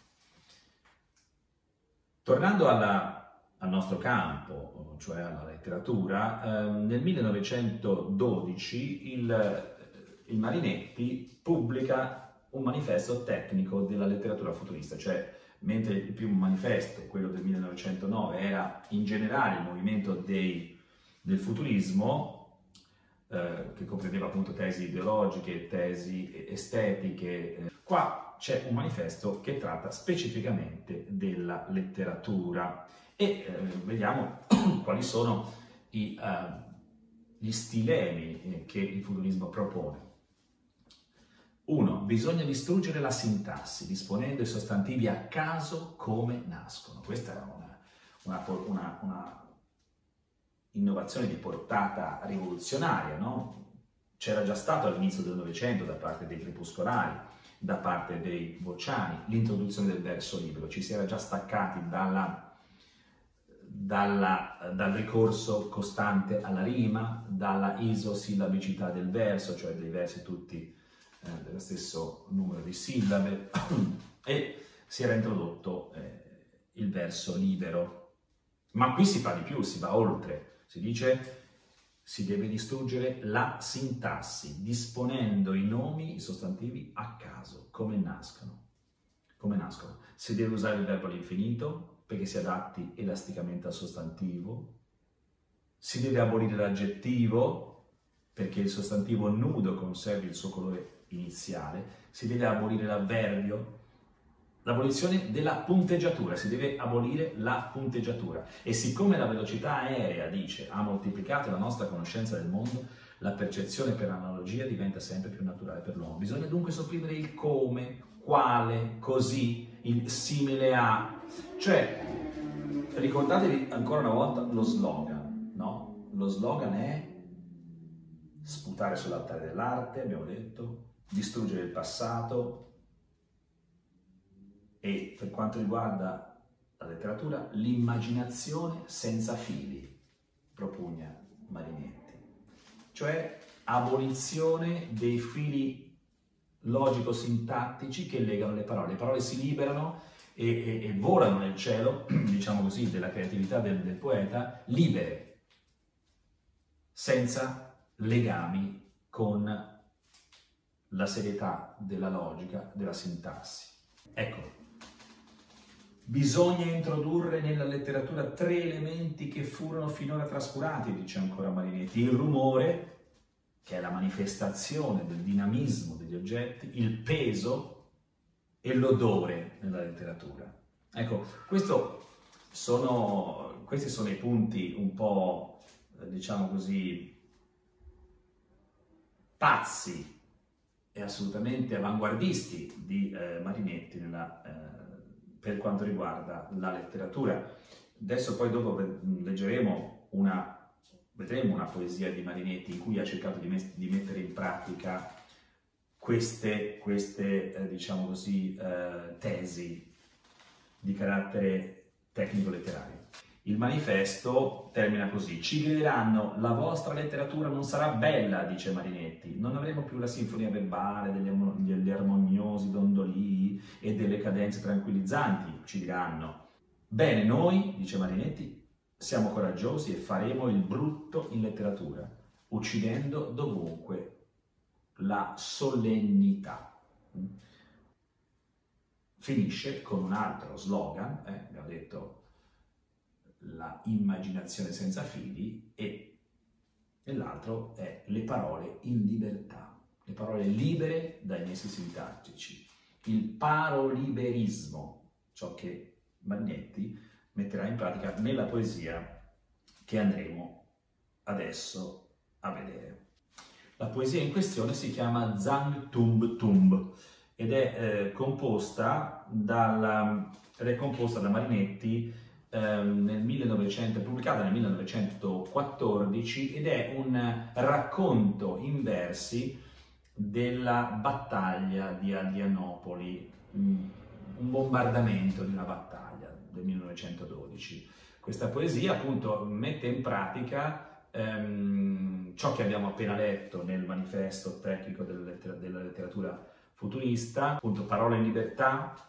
Tornando alla, al nostro campo, cioè alla letteratura, eh, nel millenovecentododici il, il Marinetti pubblica un manifesto tecnico della letteratura futurista, cioè mentre il primo manifesto, quello del millenovecentonove, era in generale il movimento dei, del futurismo, eh, che comprendeva appunto tesi ideologiche, tesi estetiche, eh, qua c'è un manifesto che tratta specificamente della letteratura e eh, vediamo quali sono i, uh, gli stilemi che il futurismo propone. uno. Bisogna distruggere la sintassi, disponendo i sostantivi a caso come nascono. Questa è una, una, una, una innovazione di portata rivoluzionaria, no? C'era già stato all'inizio del Novecento da parte dei crepuscolari, da parte dei Bocciani, l'introduzione del verso libero. Ci si era già staccati dalla, dalla, dal ricorso costante alla rima, dalla isosillabicità del verso, cioè dei versi tutti Eh, dello stesso numero di sillabe, e si era introdotto eh, il verso libero. Ma qui si fa di più, si va oltre, si dice Si deve distruggere la sintassi, disponendo i nomi, i sostantivi a caso, come nascono. Come nascono. Si deve usare il verbo all'infinito perché si adatti elasticamente al sostantivo. Si deve abolire l'aggettivo perché il sostantivo nudo conservi il suo colore iniziale. Si deve abolire l'avverbio. L'abolizione della punteggiatura, si deve abolire la punteggiatura. E siccome la velocità aerea, dice, ha moltiplicato la nostra conoscenza del mondo, la percezione per analogia diventa sempre più naturale per l'uomo. Bisogna dunque sopprimere il come, quale, così, il simile a. Cioè, ricordatevi ancora una volta lo slogan, no? Lo slogan è sputare sull'altare dell'arte, abbiamo detto, distruggere il passato. E per quanto riguarda la letteratura, l'immaginazione senza fili, propugna Marinetti. Cioè abolizione dei fili logico-sintattici che legano le parole. Le parole si liberano e, e, e volano nel cielo, diciamo così, della creatività del, del poeta, libere, senza legami con la serietà della logica, della sintassi. Ecco. Bisogna introdurre nella letteratura tre elementi che furono finora trascurati, dice ancora Marinetti. Il rumore, che è la manifestazione del dinamismo degli oggetti, il peso e l'odore nella letteratura. Ecco, questo sono, questi sono i punti un po', diciamo così, pazzi e assolutamente avanguardisti di eh, Marinetti nella eh, per quanto riguarda la letteratura. Adesso poi dopo leggeremo una, vedremo una poesia di Marinetti in cui ha cercato di, met di mettere in pratica queste, queste eh, diciamo così, eh, tesi di carattere tecnico-letterario. Il manifesto termina così: ci grideranno, la vostra letteratura non sarà bella, dice Marinetti, non avremo più la sinfonia verbale degli, degli armoniosi dondolii e delle cadenze tranquillizzanti, ci diranno. Bene, noi, dice Marinetti, siamo coraggiosi e faremo il brutto in letteratura, uccidendo dovunque la solennità. Finisce con un altro slogan, eh, abbiamo detto la immaginazione senza fili, e l'altro è le parole in libertà, le parole libere dai nessi sintattici, il paroliberismo, ciò che Marinetti metterà in pratica nella poesia che andremo adesso a vedere. La poesia in questione si chiama Zang Tumb Tumb ed è, eh, composta dalla, ed è composta da Marinetti nel millenovecento, pubblicata nel millenovecentoquattordici, ed è un racconto in versi della battaglia di Adrianopoli, un bombardamento di una battaglia del millenovecentododici. Questa poesia appunto mette in pratica ehm, ciò che abbiamo appena letto nel manifesto tecnico della, letter della letteratura futurista, appunto parole in libertà,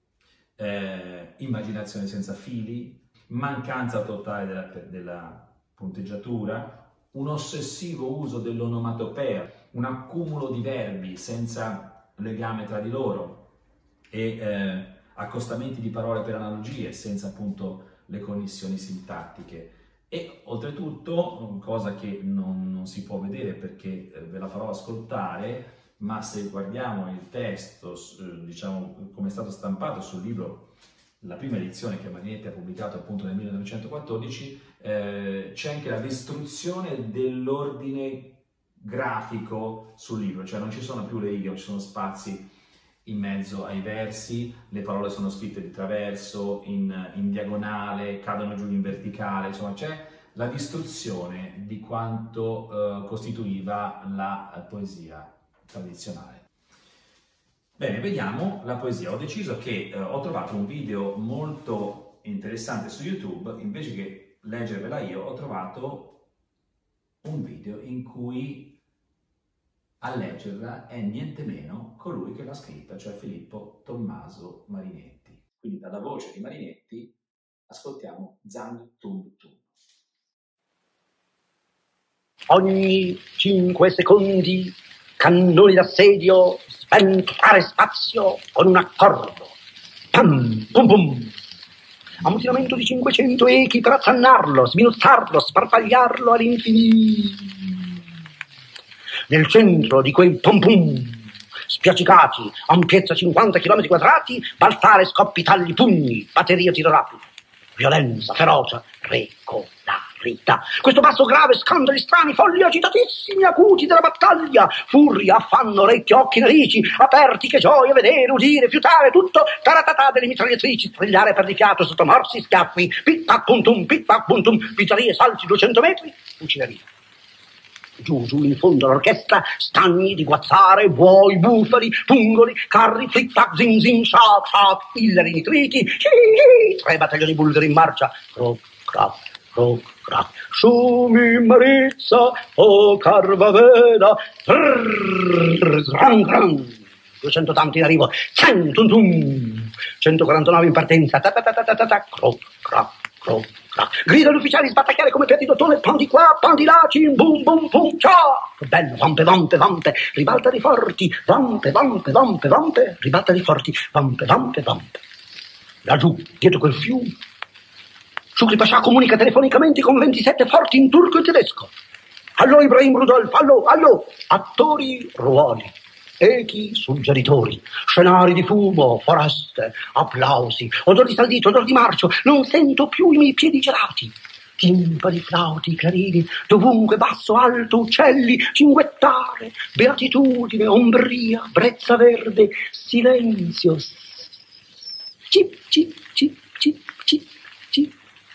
Eh, immaginazione senza fili, mancanza totale della, della punteggiatura, un ossessivo uso dell'onomatopea, un accumulo di verbi senza legame tra di loro e eh, accostamenti di parole per analogie senza appunto le connessioni sintattiche. E oltretutto, cosa che non, non si può vedere perché eh, ve la farò ascoltare, ma se guardiamo il testo, diciamo, come è stato stampato sul libro, la prima edizione che Marinetti ha pubblicato appunto nel millenovecentoquattordici, eh, c'è anche la distruzione dell'ordine grafico sul libro, cioè non ci sono più le righe, non ci sono spazi in mezzo ai versi, le parole sono scritte di traverso, in, in diagonale, cadono giù in verticale, insomma c'è la distruzione di quanto eh, costituiva la poesia tradizionale. Bene, vediamo la poesia. Ho deciso che eh, ho trovato un video molto interessante su YouTube, invece che leggervela io, ho trovato un video in cui a leggerla è niente meno colui che l'ha scritta, cioè Filippo Tommaso Marinetti. Quindi dalla voce di Marinetti ascoltiamo Zang Tumb Tumb. ogni cinque secondi, cannoni d'assedio, sventare spazio con un accordo. Pam, pum pum. Ammutinamento di cinquecento echi per azzannarlo, sminuzzarlo, sparpagliarlo all'infinito. Nel centro di quei pom pum, spiaccicati, ampiezza cinquanta chilometri quadrati, balzare, scoppi, tagli, pugni, batteria, tiro rapido. Violenza, ferocia, regolarità. Questo basso grave, scandali strani, folli agitatissimi, acuti della battaglia. Furia, affanno, orecchie, occhi, narici, aperti, che gioia vedere, udire, fiutare, tutto, taratatà delle mitragliatrici, strigliare per di fiato sotto morsi, schiaffi, pic-pac, puntum, pic-pac, puntum, pizzerie, salti, duecento metri, fucileria. Giù, giù, in fondo all'orchestra, stagni di guazzare, buoi, bufali, pungoli, carri, flic-flac, zin zin, shac, shac, illari nitriti, tre battaglioni bulgari in marcia, croc, crac, croc, crac, Sumi Marizza, o Carvaveda, trrrr, gran, gran, duecento tanti in arrivo, cento, tum, centoquarantanove in partenza, ta ta ta ta ta ta ta, croc, crac, croc, crac, grida gli ufficiali, sbattacchiare come piatti d'ottone, pan di qua, pan di là, cim, bum, bum, bum, ciao, che bello, vampe, vampe, vampe, ribalta di forti, vampe, vampe, vampe, vampe, ribalta di forti, vampe, vampe, vampe. Laggiù, dietro quel fiume, Shukri Pasha comunica telefonicamente con ventisette forti in turco e tedesco. Allo Ibrahim Rudolf, allo, allo, attori, ruoli, echi, suggeritori, scenari di fumo, foreste, applausi, odor di saldito, odor di marcio, non sento più i miei piedi gelati. Timpani, flauti, clarini, dovunque basso, alto, uccelli, cinguettare, beatitudine, ombria, brezza verde, silenzio. Cip, cip, cip, cip, cip, cip.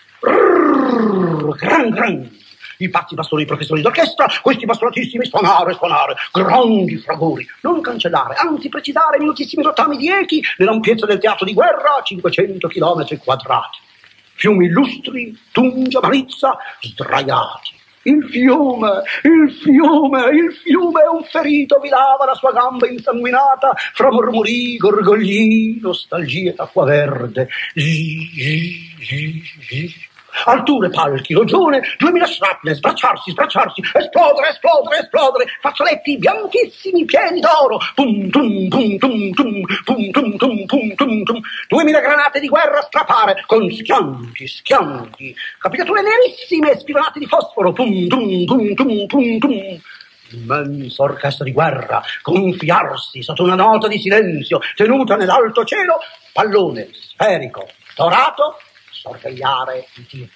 Rrrr, gran, gran. I pazzi bastoni professori d'orchestra, questi bastonatissimi, suonare, suonare, grandi fragori, non cancellare, anzi precisare minutissimi rottami di echi nell'ampiezza del teatro di guerra a cinquecento chilometri quadrati. Fiumi illustri, Tungia, Marizza, sdraiati. Il fiume, il fiume, il fiume è un ferito, vi lava la sua gamba insanguinata, fra mormori, gorgogli, nostalgie d'acqua verde. Zzz, zzz, zzz. Alture, palchi, rogione, duemila shrapnel, sbracciarsi, sbracciarsi, esplodere, esplodere, esplodere, fazzoletti bianchissimi, pieni d'oro, pum, tum, pum, tum, tum, pum, tum, tum, pum, tum, tum, duemila granate di guerra a strapare, con schianti, schianti, capigliature nerissime, spirolate di fosforo, pum, tum, tum, tum, pum, tum. Immensa orchestra di guerra, gonfiarsi sotto una nota di silenzio, tenuta nell'alto cielo, pallone sferico, dorato, sorvegliare i tiri.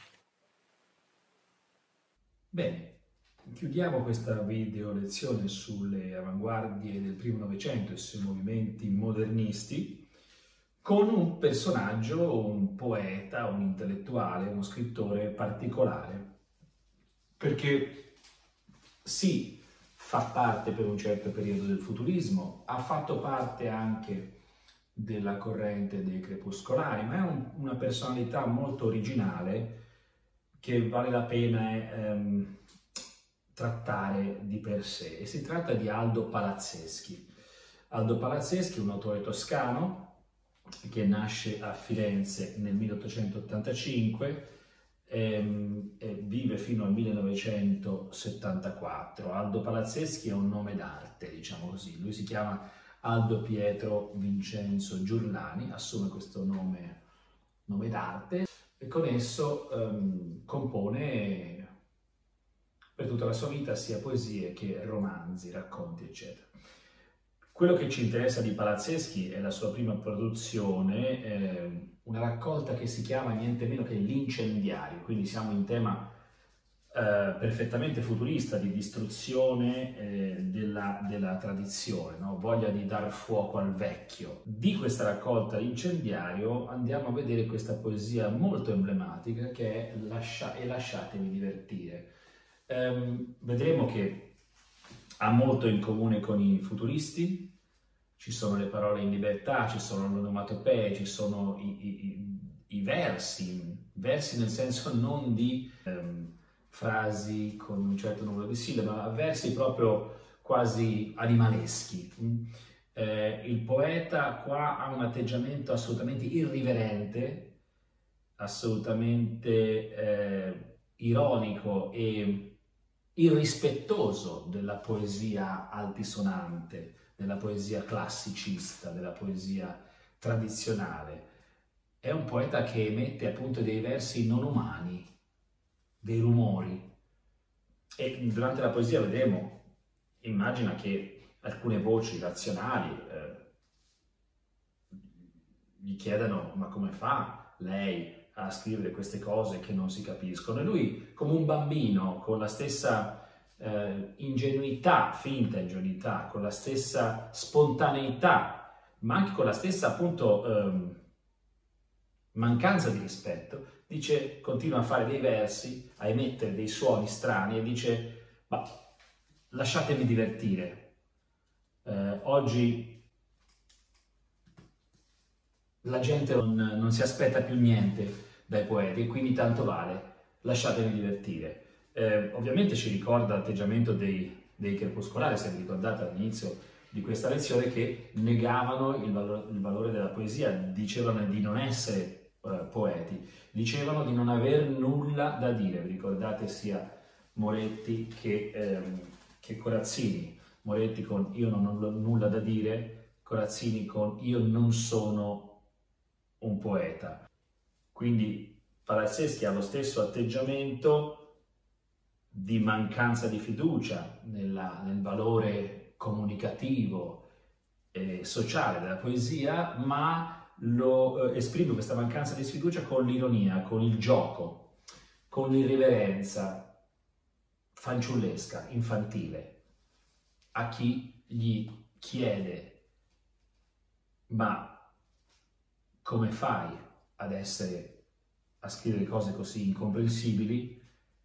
Bene, chiudiamo questa video lezione sulle avanguardie del primo Novecento e sui movimenti modernisti con un personaggio, un poeta, un intellettuale, uno scrittore particolare, perché sì, fa parte per un certo periodo del futurismo, ha fatto parte anche della corrente dei crepuscolari, ma è un, una personalità molto originale che vale la pena ehm, trattare di per sé. E si tratta di Aldo Palazzeschi. Aldo Palazzeschi è un autore toscano che nasce a Firenze nel milleottocentottantacinque ehm, e vive fino al millenovecentosettantaquattro. Aldo Palazzeschi è un nome d'arte, diciamo così. Lui si chiama Aldo Pietro Vincenzo Giurlani, assume questo nome, nome d'arte e con esso um, compone per tutta la sua vita sia poesie che romanzi, racconti, eccetera. Quello che ci interessa di Palazzeschi è la sua prima produzione, eh, una raccolta che si chiama niente meno che L'incendiario, quindi siamo in tema Uh, perfettamente futurista di distruzione eh, della, della tradizione, no? Voglia di dar fuoco al vecchio. Di questa raccolta L'incendiario andiamo a vedere questa poesia molto emblematica che è Lascia- E lasciatemi divertire. Um, vedremo che ha molto in comune con i futuristi, ci sono le parole in libertà, ci sono le onomatopee, ci sono i, i, i, i versi, versi nel senso non di um, frasi con un certo numero di sillabe, ma versi proprio quasi animaleschi. Eh, il poeta qua ha un atteggiamento assolutamente irriverente, assolutamente eh, ironico e irrispettoso della poesia altisonante, della poesia classicista, della poesia tradizionale. È un poeta che emette appunto dei versi non umani, dei rumori. E durante la poesia vedremo, immagina che alcune voci razionali eh, gli chiedano: ma come fa lei a scrivere queste cose che non si capiscono? E lui, come un bambino, con la stessa eh, ingenuità, finta ingenuità, con la stessa spontaneità, ma anche con la stessa appunto eh, mancanza di rispetto, dice, continua a fare dei versi, a emettere dei suoni strani e dice: ma lasciatemi divertire, eh, oggi la gente non, non si aspetta più niente dai poeti, e quindi tanto vale, lasciatemi divertire. Eh, ovviamente ci ricorda l'atteggiamento dei, dei crepuscolari, se vi ricordate all'inizio di questa lezione, che negavano il, valo, il valore della poesia, dicevano di non essere eh, poeti, dicevano di non aver nulla da dire. Vi ricordate sia Moretti che, ehm, che Corazzini? Moretti con "io non ho nulla da dire", Corazzini con "io non sono un poeta". Quindi Palazzeschi ha lo stesso atteggiamento di mancanza di fiducia nella, nel valore comunicativo e sociale della poesia, ma lo eh, esprime questa mancanza di sfiducia con l'ironia, con il gioco, con l'irriverenza fanciullesca, infantile, a chi gli chiede: ma come fai ad essere, a scrivere cose così incomprensibili?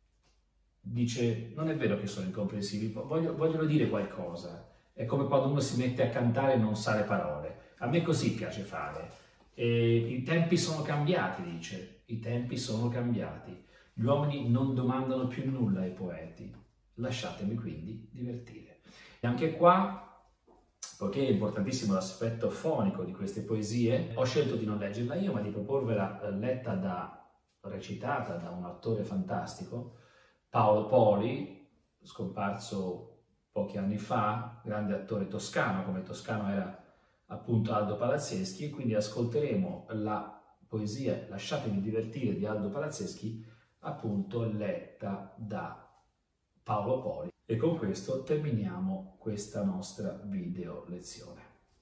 Dice: non è vero che sono incomprensibili, voglio, vogliono dire qualcosa. È come quando uno si mette a cantare e non sa le parole. A me così piace fare. E i tempi sono cambiati, dice, i tempi sono cambiati. Gli uomini non domandano più nulla ai poeti. Lasciatemi quindi divertire. E anche qua, poiché è importantissimo l'aspetto fonico di queste poesie, ho scelto di non leggerla io, ma di proporvela letta da, recitata da un attore fantastico, Paolo Poli, scomparso pochi anni fa, grande attore toscano, come toscano era appunto Aldo Palazzeschi, e quindi ascolteremo la poesia "Lasciatemi divertire" di Aldo Palazzeschi, appunto letta da Paolo Poli. E con questo terminiamo questa nostra video lezione.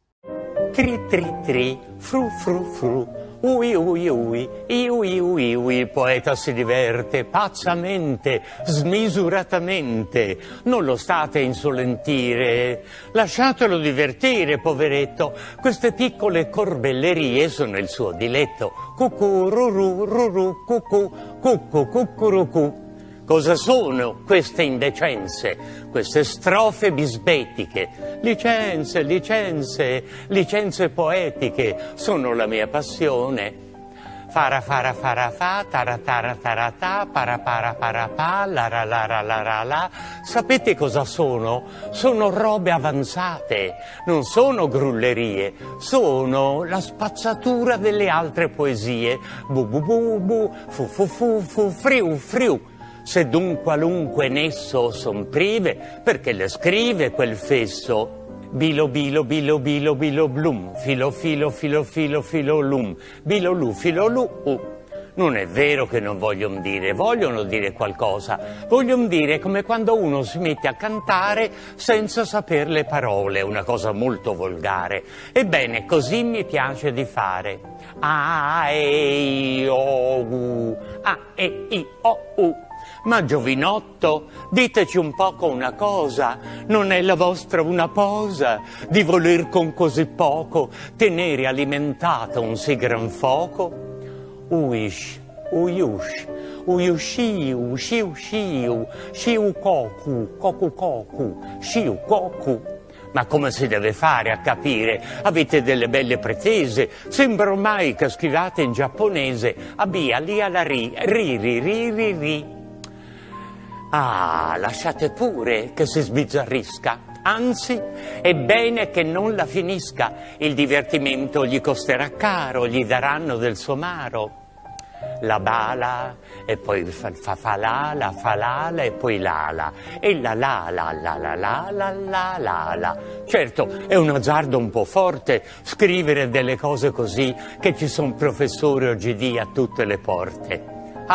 Tri tri tri, fru fru fru, ui ui ui, iu iu iu, il poeta si diverte pazzamente, smisuratamente. Non lo state a insolentire, lasciatelo divertire, poveretto. Queste piccole corbellerie sono il suo diletto. Cucù, ruru, ruru, cucù, cucù, cucurucù. Cosa sono queste indecenze, queste strofe bisbetiche? Licenze, licenze, licenze poetiche sono la mia passione. Fara fara fara fa, tara tara tara ta, para para para pa, lara lara lara la. Sapete cosa sono? Sono robe avanzate, non sono grullerie, sono la spazzatura delle altre poesie. Bu bu bu bu, fu fu fu fu, friu friu. Se d'un qualunque nesso son prive, perché le scrive quel fesso? Bilo bilo bilo bilo bilo blum, filo filo filo filo filo lum, bilo lu filo lu u. Non è vero che non vogliono dire, vogliono dire qualcosa. Vogliono dire come quando uno si mette a cantare senza saper le parole, una cosa molto volgare. Ebbene, così mi piace di fare. A, E, I, O, U, A, E, I, O, U. Ma giovinotto, diteci un poco una cosa, non è la vostra una posa di voler con così poco tenere alimentato un sì gran fuoco? Uish, uiush, uiushiu, shiu shiu, shiu koku, koku koku, shiu koku. Ma come si deve fare a capire? Avete delle belle pretese, sembra ormai che scrivate in giapponese, abia lia la ri, ri ri ri ri ri. Ah, lasciate pure che si sbizzarrisca. Anzi, è bene che non la finisca. Il divertimento gli costerà caro, gli daranno del somaro. la bala, e poi fa, fa, fa la, la, fa la, la, e poi la, la, e la, la, la, la, la, la, la, la, la, la. Certo, è un azzardo un po' forte scrivere delle cose così, che ci sono professori oggi a tutte le porte.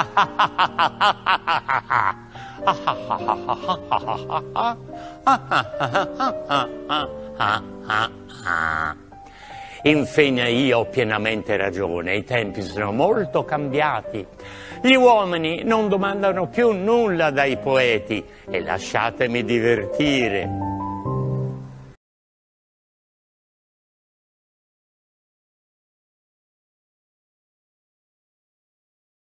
Infine io ho pienamente ragione, i tempi sono molto cambiati. Gli uomini non domandano più nulla dai poeti e lasciatemi divertire.